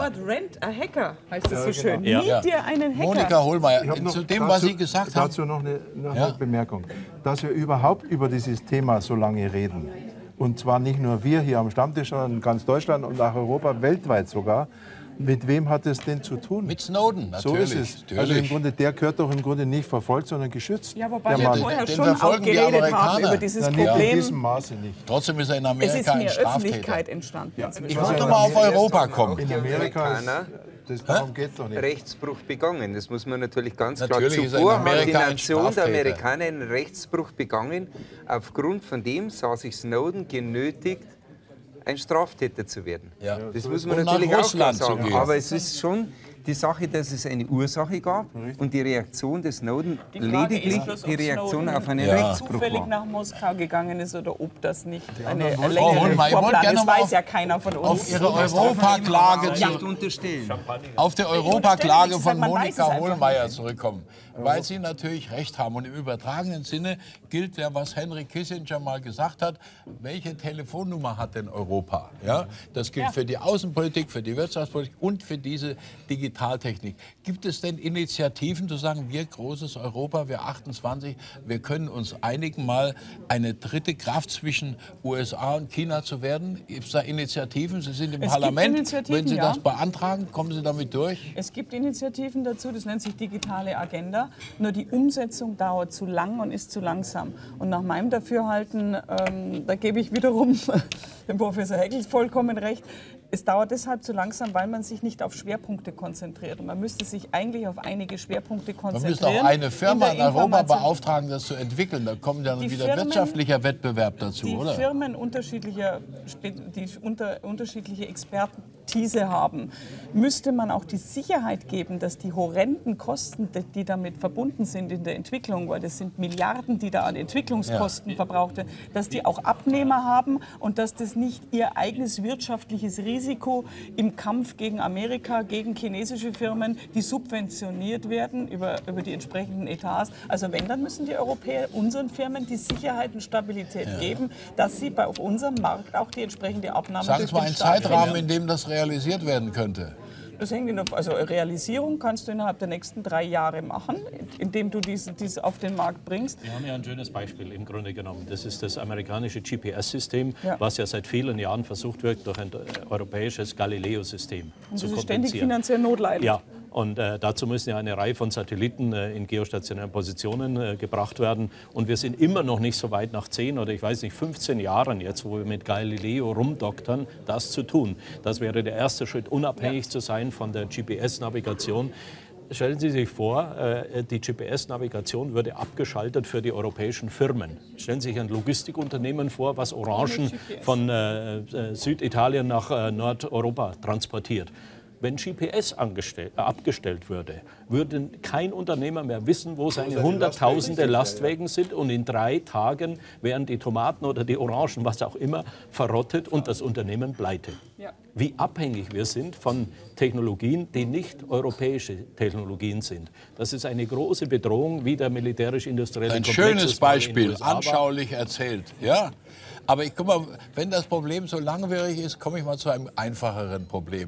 Invent a Hacker, heißt das so schön. Ja. Miet Ja. dir einen Hacker. Monika Hohlmeier, Ich hab noch zu dem, was dazu- Sie gesagt haben. Dazu noch eine, noch Ja. eine Bemerkung. Dass wir überhaupt über dieses Thema so lange reden, und zwar nicht nur wir hier am Stammtisch, sondern in ganz Deutschland und auch Europa, weltweit sogar. Mit wem hat es denn zu tun? Mit Snowden, So natürlich. ist es. natürlich. Also im Grunde, der gehört doch im Grunde nicht verfolgt, sondern geschützt. Ja, wobei der wir Mann. vorher Den schon auch verfolgen die geredet haben Amerikaner. über dieses Na, nicht in Problem. diesem Maße nicht. Trotzdem ist er in Es Amerika ist ein mehr Straftäter. Öffentlichkeit entstanden. inzwischen. Ich wollte mal auf Europa kommen. In Amerika ist, das, darum geht es doch nicht. Rechtsbruch begangen. Das muss man natürlich ganz Natürlich klar. ist er in Zuvor hat die Amerika ein Nation der Straftäter. Amerikaner einen Rechtsbruch begangen. Aufgrund von dem sah sich Snowden genötigt, ein Straftäter zu werden. Ja. Das muss man Und nach natürlich auch klar Russland zu sagen. gehen. Aber es ist schon die Sache, dass es eine Ursache gab und die Reaktion des Snowden Die Frage lediglich ist bloß, ob die Reaktion Snowden auf einen Ja. Rechtsbruch zufällig war. nach Moskau gegangen ist oder ob das nicht eine, anderen eine wollten- Frau längere Hohlmeier, ich wollte Vorplan gerne ist. mal Weiß auf- ja keiner von uns. Auf Ihre Europaklage Nicht zu, unterstellen. auf die unterstelle Europaklage nichts, von man weiß es Monika einfach Hohlmeier nicht. zurückkommen, weil Sie natürlich recht haben. Und im übertragenen Sinne gilt ja, was Henry Kissinger mal gesagt hat, welche Telefonnummer hat denn Europa? Ja? Das gilt Ja. für die Außenpolitik, für die Wirtschaftspolitik und für diese Digitaltechnik. Gibt es denn Initiativen zu sagen, wir großes Europa, wir achtundzwanzig, wir können uns einigen, mal eine dritte Kraft zwischen U S A und China zu werden? Gibt es da Initiativen? Sie sind im Es gibt Parlament. Initiativen, Wenn Sie ja. das beantragen, kommen Sie damit durch? Es gibt Initiativen dazu, das nennt sich digitale Agenda. Nur die Umsetzung dauert zu lang und ist zu langsam. Und nach meinem Dafürhalten, ähm, da gebe ich wiederum dem Professor Heckels vollkommen recht, es dauert deshalb zu langsam, weil man sich nicht auf Schwerpunkte konzentriert. Und man müsste sich eigentlich auf einige Schwerpunkte Man konzentrieren. müsste auch eine Firma in der Europa Information. beauftragen, das zu entwickeln. Da kommt dann Die wieder Firmen- wirtschaftlicher Wettbewerb dazu, Die oder? Firmen unterschiedlicher, die unter, unterschiedliche Expertise haben, müsste man auch die Sicherheit geben, dass die horrenden Kosten, die- die damit verbunden sind in der Entwicklung, weil das sind Milliarden, die da an Entwicklungskosten verbraucht werden, dass die auch Abnehmer haben und dass das nicht ihr eigenes wirtschaftliches Risiko im Kampf gegen Amerika, gegen chinesische Firmen, die subventioniert werden über, über die entsprechenden Etats. Also wenn, dann müssen die Europäer unseren Firmen die Sicherheit und Stabilität geben, dass sie bei, auf unserem Markt auch die entsprechende Abnahme Sagen durch Sie mal den einen Staat Zeitrahmen, finden. in dem das realisiert werden könnte. Das hängt in der, also Realisierung kannst du innerhalb der nächsten drei Jahre machen, indem du dies, dies auf den Markt bringst. Wir haben ja ein schönes Beispiel im Grunde genommen. Das ist das amerikanische G P S-System, Ja. was ja seit vielen Jahren versucht wird, durch ein europäisches Galileo-System Und zu das ist ständig kompensieren. finanziell notleidend. Ja, und äh, dazu müssen ja eine Reihe von Satelliten äh, in geostationären Positionen äh, gebracht werden. Und wir sind immer noch nicht so weit, nach zehn oder ich weiß nicht, fünfzehn Jahren jetzt, wo wir mit Galileo rumdoktern, das zu tun. Das wäre der erste Schritt, unabhängig zu sein von der G P S-Navigation. Stellen Sie sich vor, äh, die G P S-Navigation würde abgeschaltet für die europäischen Firmen. Stellen Sie sich ein Logistikunternehmen vor, was Orangen von äh, äh, Süditalien nach äh, Nordeuropa transportiert. Wenn G P S angestell- äh, abgestellt würde, würde kein Unternehmer mehr wissen, wo seine hunderttausende Lastwagen sind, und in drei Tagen wären die Tomaten oder die Orangen, was auch immer, verrottet und das Unternehmen pleite. Ja. Wie abhängig wir sind von Technologien, die nicht europäische Technologien sind. Das ist eine große Bedrohung, wie der militärisch-industrielle Ein Komplex schönes es mal in den Beispiel, U S A war. anschaulich erzählt. Ja? Aber ich guck mal, wenn das Problem so langwierig ist, komme ich mal zu einem einfacheren Problem.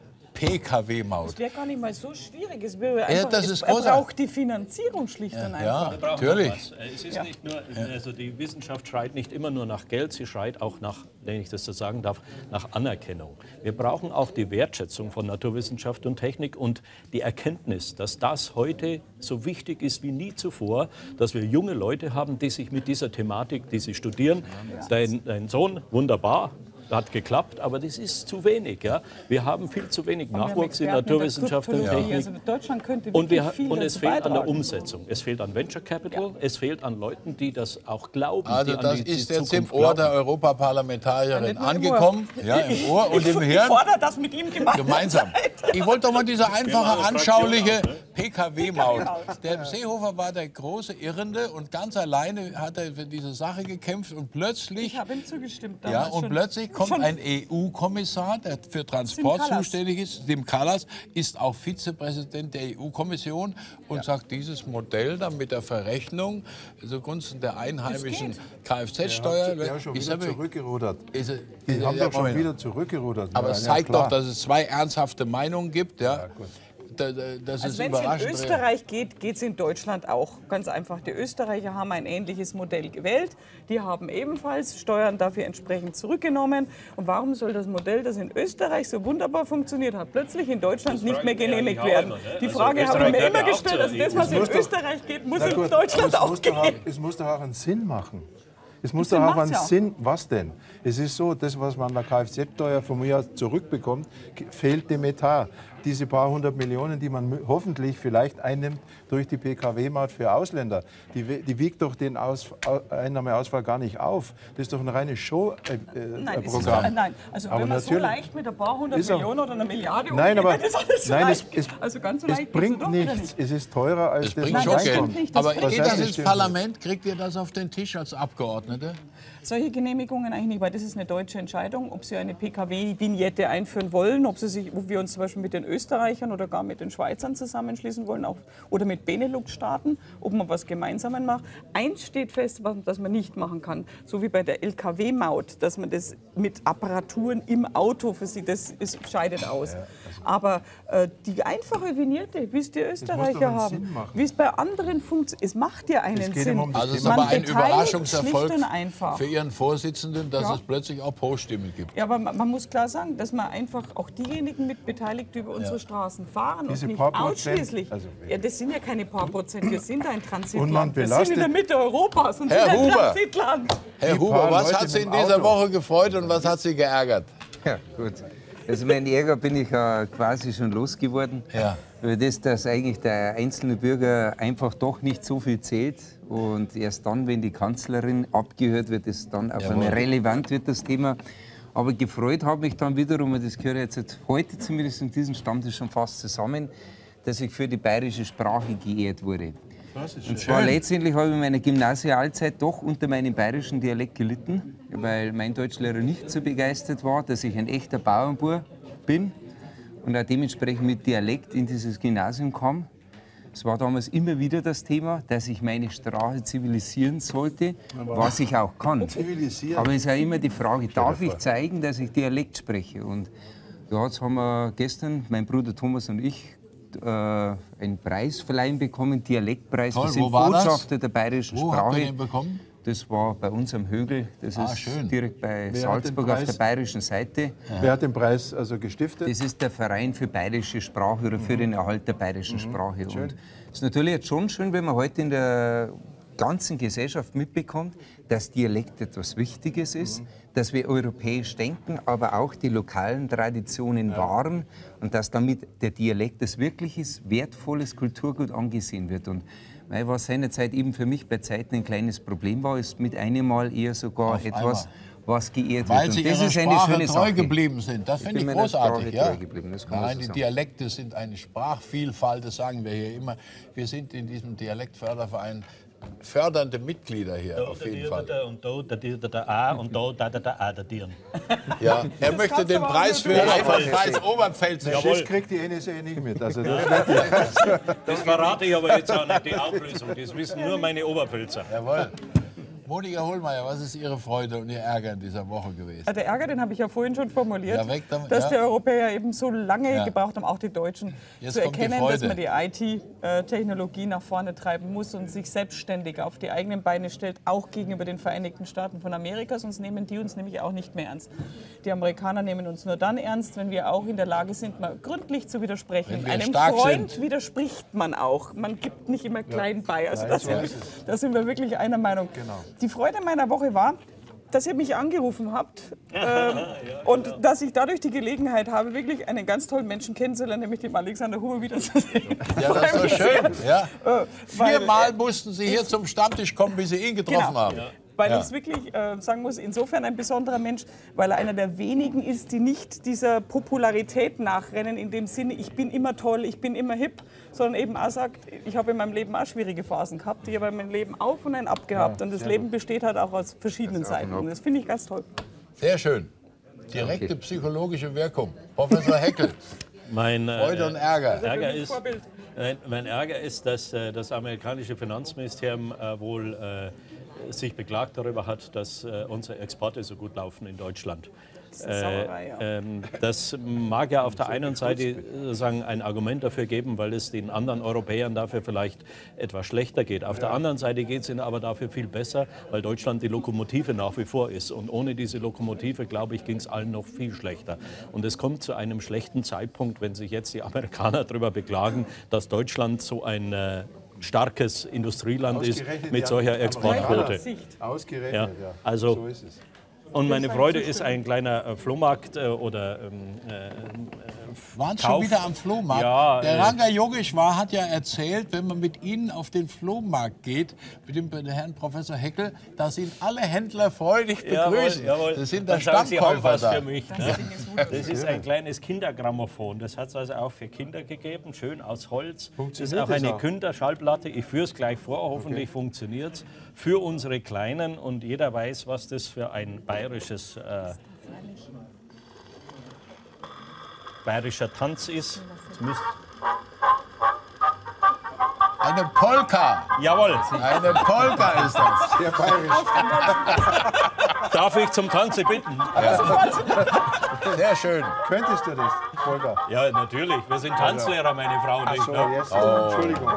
P K W-Maut. Das wäre gar nicht mal so schwierig. Es, wäre einfach, das es ist er großartig. braucht die Finanzierung schlicht und Ja, einfach. natürlich. Es ist Ja. nicht nur, also die Wissenschaft schreit nicht immer nur nach Geld, sie schreit auch nach, wenn ich das so sagen darf, nach Anerkennung. Wir brauchen auch die Wertschätzung von Naturwissenschaft und Technik und die Erkenntnis, dass das heute so wichtig ist wie nie zuvor, dass wir junge Leute haben, die sich mit dieser Thematik, die sie studieren. Dein, dein Sohn, wunderbar. Hat geklappt, aber das ist zu wenig. Ja? Wir haben viel zu wenig Wir haben Nachwuchs in Experten der Naturwissenschaft und Kryptologie. Technik. Also Deutschland könnte Und, wirklich wir, viel und es dazu fehlt an der beitragen. Umsetzung. Es fehlt an Venture Capital, es fehlt an Leuten, die das auch glauben. Also die an das die, die ist jetzt im Zukunft Ohr der glauben. Europaparlamentarierin Nicht nur im angekommen. Ohr. Ja, im Ohr und ich, im ich Hirn. fordere das mit ihm gemeinsam. Gemeinsam. Ich wollte doch mal diese einfache, anschauliche P K W-Maut. Der Seehofer war der große Irrende und ganz alleine hat er für diese Sache gekämpft und plötzlich... Ich habe ihm zugestimmt. Ja, damals und schon. plötzlich kommt Schon ein E U-Kommissar, der für Transport Sim Kallas. zuständig ist, Sim Kallas, ist auch Vizepräsident der E U-Kommission und sagt, dieses Modell dann mit der Verrechnung zugunsten der einheimischen Kfz-Steuer... Der hat schon wieder zurückgerudert. Ist, ist, Die haben doch schon Moment. wieder zurückgerudert. Aber Ja, es ja, zeigt klar. doch, dass es zwei ernsthafte Meinungen gibt. Ja. Ja, gut. Da, da, das Also ist wenn es in überraschend. Österreich geht, geht es in Deutschland auch. Ganz einfach. Die Österreicher haben ein ähnliches Modell gewählt. Die haben ebenfalls Steuern dafür entsprechend zurückgenommen. Und warum soll das Modell, das in Österreich so wunderbar funktioniert hat, plötzlich in Deutschland nicht mehr genehmigt werden? Die Frage habe ich mir immer gestellt. Also das, was in Österreich geht, muss Na in gut, Deutschland es auch muss doch auch, gehen. es muss doch auch einen Sinn machen. Es muss Sinn doch auch macht's einen ja. Sinn. Was denn? Es ist so, das, was man an der Kfz-Steuer von mir aus zurückbekommt, fehlt dem Etat. Diese paar hundert Millionen, die man hoffentlich vielleicht einnimmt durch die P K W-Maut für Ausländer, die, die wiegt doch den Aus, Einnahmeausfall gar nicht auf. Das ist doch ein reines Show-Programm. Äh, Nein, es ist, Programm. nein, also Aber wenn man so natürlich- leicht mit ein paar hundert Ist auch- Millionen oder einer Milliarde Nein, umgeht, aber dann ist alles so nein, es, leicht. es, Also ganz so es leicht geht's bringt doch wieder nichts. nicht. Es ist teurer als Das das, bringt was schon reinkommt. Geld. nicht, das Aber bringt geht nicht. das Das ins stimmt Parlament? Kriegt ihr das auf den Tisch als Abgeordnete? Solche Genehmigungen eigentlich nicht, weil das ist eine deutsche Entscheidung, ob sie eine P K W-Vignette einführen wollen, ob, sie sich, ob wir uns zum Beispiel mit den Österreichern oder gar mit den Schweizern zusammenschließen wollen auch, oder mit Benelux-Staaten, ob man was Gemeinsames macht. Eins steht fest, was dass man nicht machen kann, so wie bei der L K W-Maut, dass man das mit Apparaturen im Auto für sie, das ist, scheidet aus. Aber äh, die einfache Vignette, wie es die Österreicher einen haben, Sinn machen. wie es bei anderen funktioniert, es macht ja einen Es geht Sinn. immer um das Also es ist Man aber ein beteiligt Überraschungserfolg schlicht und einfach. für Ihren Vorsitzenden, dass Ja. es plötzlich auch Pro-Stimmen gibt. Ja, aber man, man muss klar sagen, dass man einfach auch diejenigen mit beteiligt, die über unsere Straßen fahren Diese und nicht paar Prozent, ausschließlich. also- ja, das sind ja keine paar Prozent, wir sind ein Und man Transitland. Wir sind in belastet- der Mitte Europas und Herr sind ein Huber. Transitland. Herr Die Huber, paar was Leute hat Sie mit in dem dieser Auto. Woche gefreut und was hat Sie geärgert? Ja, gut. Also mein Ärger bin ich äh, quasi schon losgeworden. Ja. Über das, dass eigentlich der einzelne Bürger einfach doch nicht so viel zählt. Und erst dann, wenn die Kanzlerin abgehört wird, ist dann auf einmal relevant wird das Thema. Aber gefreut habe mich dann wiederum, und das gehört jetzt heute zumindest in diesem Stammtisch schon fast zusammen, dass ich für die bayerische Sprache geehrt wurde. Und zwar letztendlich habe ich in meiner Gymnasialzeit doch unter meinem bayerischen Dialekt gelitten, weil mein Deutschlehrer nicht so begeistert war, dass ich ein echter Bauernbub bin und auch dementsprechend mit Dialekt in dieses Gymnasium kam. Es war damals immer wieder das Thema, dass ich meine Sprache zivilisieren sollte, was ich auch kann. Zivilisieren. Aber es ist auch immer die Frage, darf ich zeigen, dass ich Dialekt spreche? Und ja, jetzt haben wir gestern, mein Bruder Thomas und ich, äh, einen Preis verleihen bekommen, Dialektpreis. Toll, Wir sind wo war das? Botschafter der bayerischen Wo habt Sprache. ihr den bekommen? Das war bei uns am Högel, das Ah, ist schön. direkt bei Wer hat den Salzburg auf Preis? der bayerischen Seite. Wer hat den Preis also gestiftet? Das ist der Verein für bayerische Sprache oder für den Erhalt der bayerischen Sprache. Und es ist natürlich jetzt schon schön, wenn man heute in der ganzen Gesellschaft mitbekommt, dass Dialekt etwas Wichtiges ist, dass wir europäisch denken, aber auch die lokalen Traditionen wahren und dass damit der Dialekt als wirkliches, wertvolles Kulturgut angesehen wird. Und weil was seinerzeit eben für mich bei Zeiten ein kleines Problem war, ist mit einem Mal eher sogar Auf etwas, was geehrt Weil wird. Sie Und das Ihrer ist eine Sprache schöne treu Sache. geblieben sind. Das Ich finde bin ich meiner großartig. Sprache Ja. treu geblieben, das kann man Nein, so die sagen. Dialekte sind eine Sprachvielfalt, das sagen wir hier immer. Wir sind in diesem Dialektförderverein fördernde Mitglieder hier, auf jeden Fall. Und da, da, da, da, A und da, da, da, da, A, da, Tieren. Ja, er möchte kannst den du aber Preis auch für nur den tun. Einfachkreis Oberpfälzer. Das kriegt die N S A nicht mit. Also das Das verrate ich aber jetzt auch nicht, die Auflösung. Das wissen nur meine Oberpfälzer. Jawohl. Monika Hohlmeier, was ist Ihre Freude und Ihr Ärger in dieser Woche gewesen? Der Ärger, den habe ich ja vorhin schon formuliert, Ja, weg damit, dass ja. die Europäer eben so lange Ja. gebraucht haben, auch die Deutschen, Jetzt zu kommt die erkennen, dass Freude. man die I T-Technologie nach vorne treiben muss und sich selbstständig auf die eigenen Beine stellt, auch gegenüber den Vereinigten Staaten von Amerika, sonst nehmen die uns nämlich auch nicht mehr ernst. Die Amerikaner nehmen uns nur dann ernst, wenn wir auch in der Lage sind, mal gründlich zu widersprechen. Wenn wir Einem stark Freund sind. widerspricht man auch. Man gibt nicht immer klein bei. Also das sind, da sind wir wirklich einer Meinung. Die Freude meiner Woche war, dass ihr mich angerufen habt ähm, und dass ich dadurch die Gelegenheit habe, wirklich einen ganz tollen Menschen kennenzulernen, nämlich den Alexander Huber wiederzusehen. Ja, das ist so schön. Ja. Äh, weil, Viermal mussten Sie hier zum Stammtisch kommen, bis Sie ihn getroffen Genau. haben. weil Ja. ich es wirklich äh, sagen muss, insofern ein besonderer Mensch, weil er einer der wenigen ist, die nicht dieser Popularität nachrennen, in dem Sinne, ich bin immer toll, ich bin immer hip, sondern eben auch sagt, ich habe in meinem Leben auch schwierige Phasen gehabt, ich habe in meinem Leben auf und ein ab gehabt und das Leben besteht halt auch aus verschiedenen Seiten und das finde ich ganz toll. Sehr schön. Direkte psychologische Wirkung. Professor Heckel, Mein, äh, Freude und Ärger. Ärger ist, mein, mein Ärger ist, dass äh, das amerikanische Finanzministerium äh, wohl äh, sich beklagt darüber hat, dass äh, unsere Exporte so gut laufen in Deutschland. Das ist eine Sauerei, ja. Äh, ähm, das mag ja auf der einen Seite sozusagen ein Argument dafür geben, weil es den anderen Europäern dafür vielleicht etwas schlechter geht. Auf der anderen Seite geht es ihnen aber dafür viel besser, weil Deutschland die Lokomotive nach wie vor ist. Und ohne diese Lokomotive, glaube ich, ging es allen noch viel schlechter. Und es kommt zu einem schlechten Zeitpunkt, wenn sich jetzt die Amerikaner darüber beklagen, dass Deutschland so ein äh, starkes Industrieland ist Ausgerechnet mit die solcher Exportquote. Sicht. Ausgerechnet, Ja, ja. also- So ist es. Und meine Freude ist ein kleiner äh, Flohmarkt äh, oder ähm, äh, Waren schon Kauf- wieder am Flohmarkt. Ja, der äh, Ranga Yogeshwar hat ja erzählt, wenn man mit Ihnen auf den Flohmarkt geht, mit dem Herrn Professor Heckel, dass ihn alle Händler freudig begrüßen. Jawohl, jawohl. Das sind der Dann sagen Sie auch Stammkäufer was da. für mich. Ne? Das ist ein kleines Kindergrammophon. Das hat es also auch für Kinder gegeben, schön aus Holz. Das ist auch das eine auch? Kinderschallplatte. Ich führe es gleich vor, hoffentlich funktioniert es. Für unsere Kleinen und jeder weiß, was das für ein bayerisches, äh, bayerischer Tanz ist. Das müsst, Eine Polka. jawohl, Eine Polka ist das. Sehr bayerisch. darf ich zum Tanze bitten? Sehr schön. Könntest du das, Volker? Ja, natürlich. Wir sind Tanzlehrer, meine Frau und ich. So, Ne? jetzt, Entschuldigung.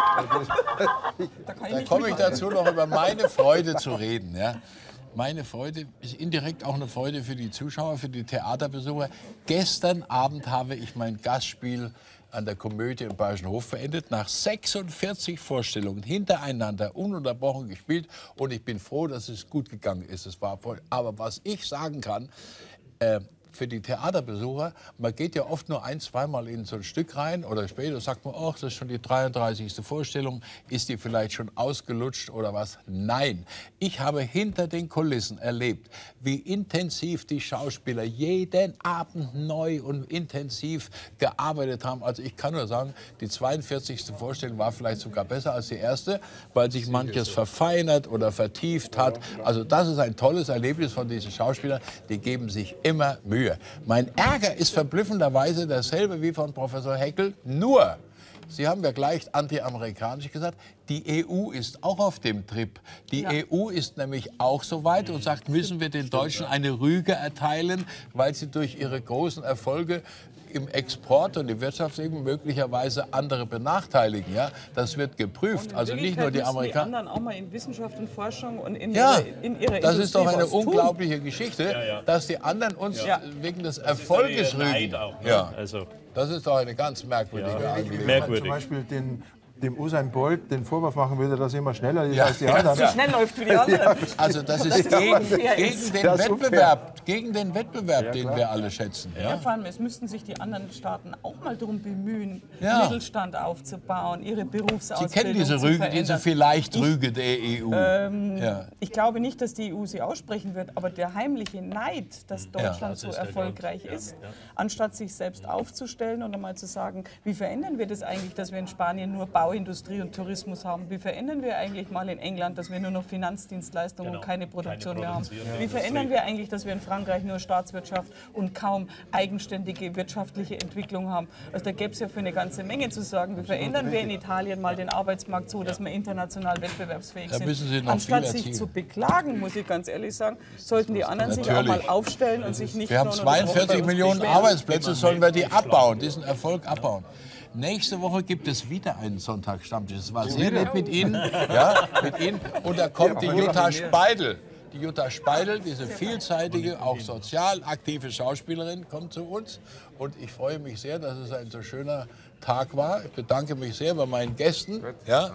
Da kann ich Dann nicht komme ich mitmachen. dazu, noch über meine Freude zu reden. Ja. Meine Freude ist indirekt auch eine Freude für die Zuschauer, für die Theaterbesucher. Gestern Abend habe ich mein Gastspiel an der Komödie im Bayerischen Hof beendet. Nach sechsundvierzig Vorstellungen hintereinander ununterbrochen gespielt. Und ich bin froh, dass es gut gegangen ist. Es war voll. Aber was ich sagen kann, äh, für die Theaterbesucher, man geht ja oft nur ein-, zweimal in so ein Stück rein oder später sagt man, ach, das ist schon die dreiunddreißigste Vorstellung, ist die vielleicht schon ausgelutscht oder was? Nein, ich habe hinter den Kulissen erlebt, wie intensiv die Schauspieler jeden Abend neu und intensiv gearbeitet haben. Also ich kann nur sagen, die zweiundvierzigste Vorstellung war vielleicht sogar besser als die erste, weil sich manches verfeinert oder vertieft hat. Also das ist ein tolles Erlebnis von diesen Schauspielern, die geben sich immer Mühe. Mein Ärger ist verblüffenderweise dasselbe wie von Professor Heckel, nur, Sie haben ja gleich anti-amerikanisch gesagt, die E U ist auch auf dem Trip. Die Ja. E U ist nämlich auch so weit und sagt, müssen wir den Deutschen eine Rüge erteilen, weil sie durch ihre großen Erfolge im Export und im Wirtschaftsleben möglicherweise andere benachteiligen. Ja? Das wird geprüft. In Also nicht nur die Wirklichkeit müssen Amerikaner. Die anderen auch mal in Wissenschaft und Forschung und in Ja, ihre, in ihre das Industrie ist doch eine was tun. unglaubliche Geschichte, ja. dass die anderen uns Ja. wegen des Das ist Erfolges der Neid rügen. auch, ne? Ja, Also, das ist doch eine ganz merkwürdige Ja. Wenn Angelegenheit. man Merkwürdig. zum Beispiel den, dem Usain Bolt den Vorwurf machen würde, dass er immer schneller ist Ja. als die Ja. anderen. So schnell läuft wie die anderen. Also das ist ist gegen, unfair. gegen den Das ist unfair. Wettbewerb, gegen den Wettbewerb, den wir alle schätzen. Ja, Ja? vor allem, es müssten sich die anderen Staaten auch mal darum bemühen, Ja. Mittelstand aufzubauen, ihre Sie Berufsausbildung kennen diese zu Rüge, verändern. diese vielleicht Rüge der E U. ja. Ich glaube nicht, dass die E U sie aussprechen wird, aber der heimliche Neid, dass Deutschland das so ist der erfolgreich Grund. Ja, ist, ja. anstatt sich selbst aufzustellen und einmal zu sagen, wie verändern wir das eigentlich, dass wir in Spanien nur Bauindustrie und Tourismus haben? Wie verändern wir eigentlich mal in England, dass wir nur noch Finanzdienstleistungen Genau. und keine Produktion Keine mehr haben? produzierende Wie verändern Industrie. wir eigentlich, dass wir in Frankreich nur Staatswirtschaft und kaum eigenständige wirtschaftliche Entwicklung haben? Also da gäbe es ja für eine ganze Menge zu sagen. Wie verändern wir in Italien mal den Arbeitsmarkt so, dass wir international wettbewerbsfähig Da sind? müssen Sie noch Anstatt viel sich erzielen. zu beklagen, muss ich ganz ehrlich sagen, sollten die anderen sich auch Natürlich. mal aufstellen und sich nicht Wir haben nur noch bei zweiundvierzig uns Millionen beschweren. Arbeitsplätze, sollen wir die abbauen, diesen Erfolg abbauen. Nächste Woche gibt es wieder einen Sonntagsstammtisch. Es war sehr nett mit Ihnen, ja, mit Ihnen. Und da kommt die Jutta Speidel. Die Jutta Speidel, diese vielseitige, auch sozial aktive Schauspielerin, kommt zu uns. Und ich freue mich sehr, dass es ein so schöner Tag war. Ich bedanke mich sehr bei meinen Gästen. Ja.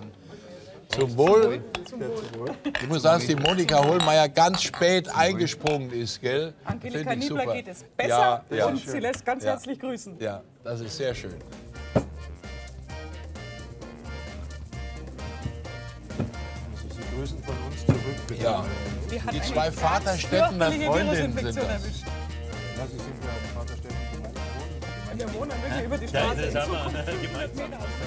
Zum Wohl. Ich muss sagen, dass die Monika Hohlmeier ganz spät eingesprungen ist, gell? Angelika Find ich Niebler super. geht es besser Ja, ja. und sie lässt ganz Ja. herzlich grüßen. Ja, das ist sehr schön. Sie grüßen von uns zurück. Ja. Die, hat Die eine zwei ganz Vaterstädtener fürchterliche Freundinnen sind Virusinfektion das. erwischt. Ja, Sie sind ja Vatersteffen. Wir wohnen wirklich über die Ja, Straße. das in haben wir Zukunft gemeint. Meter aus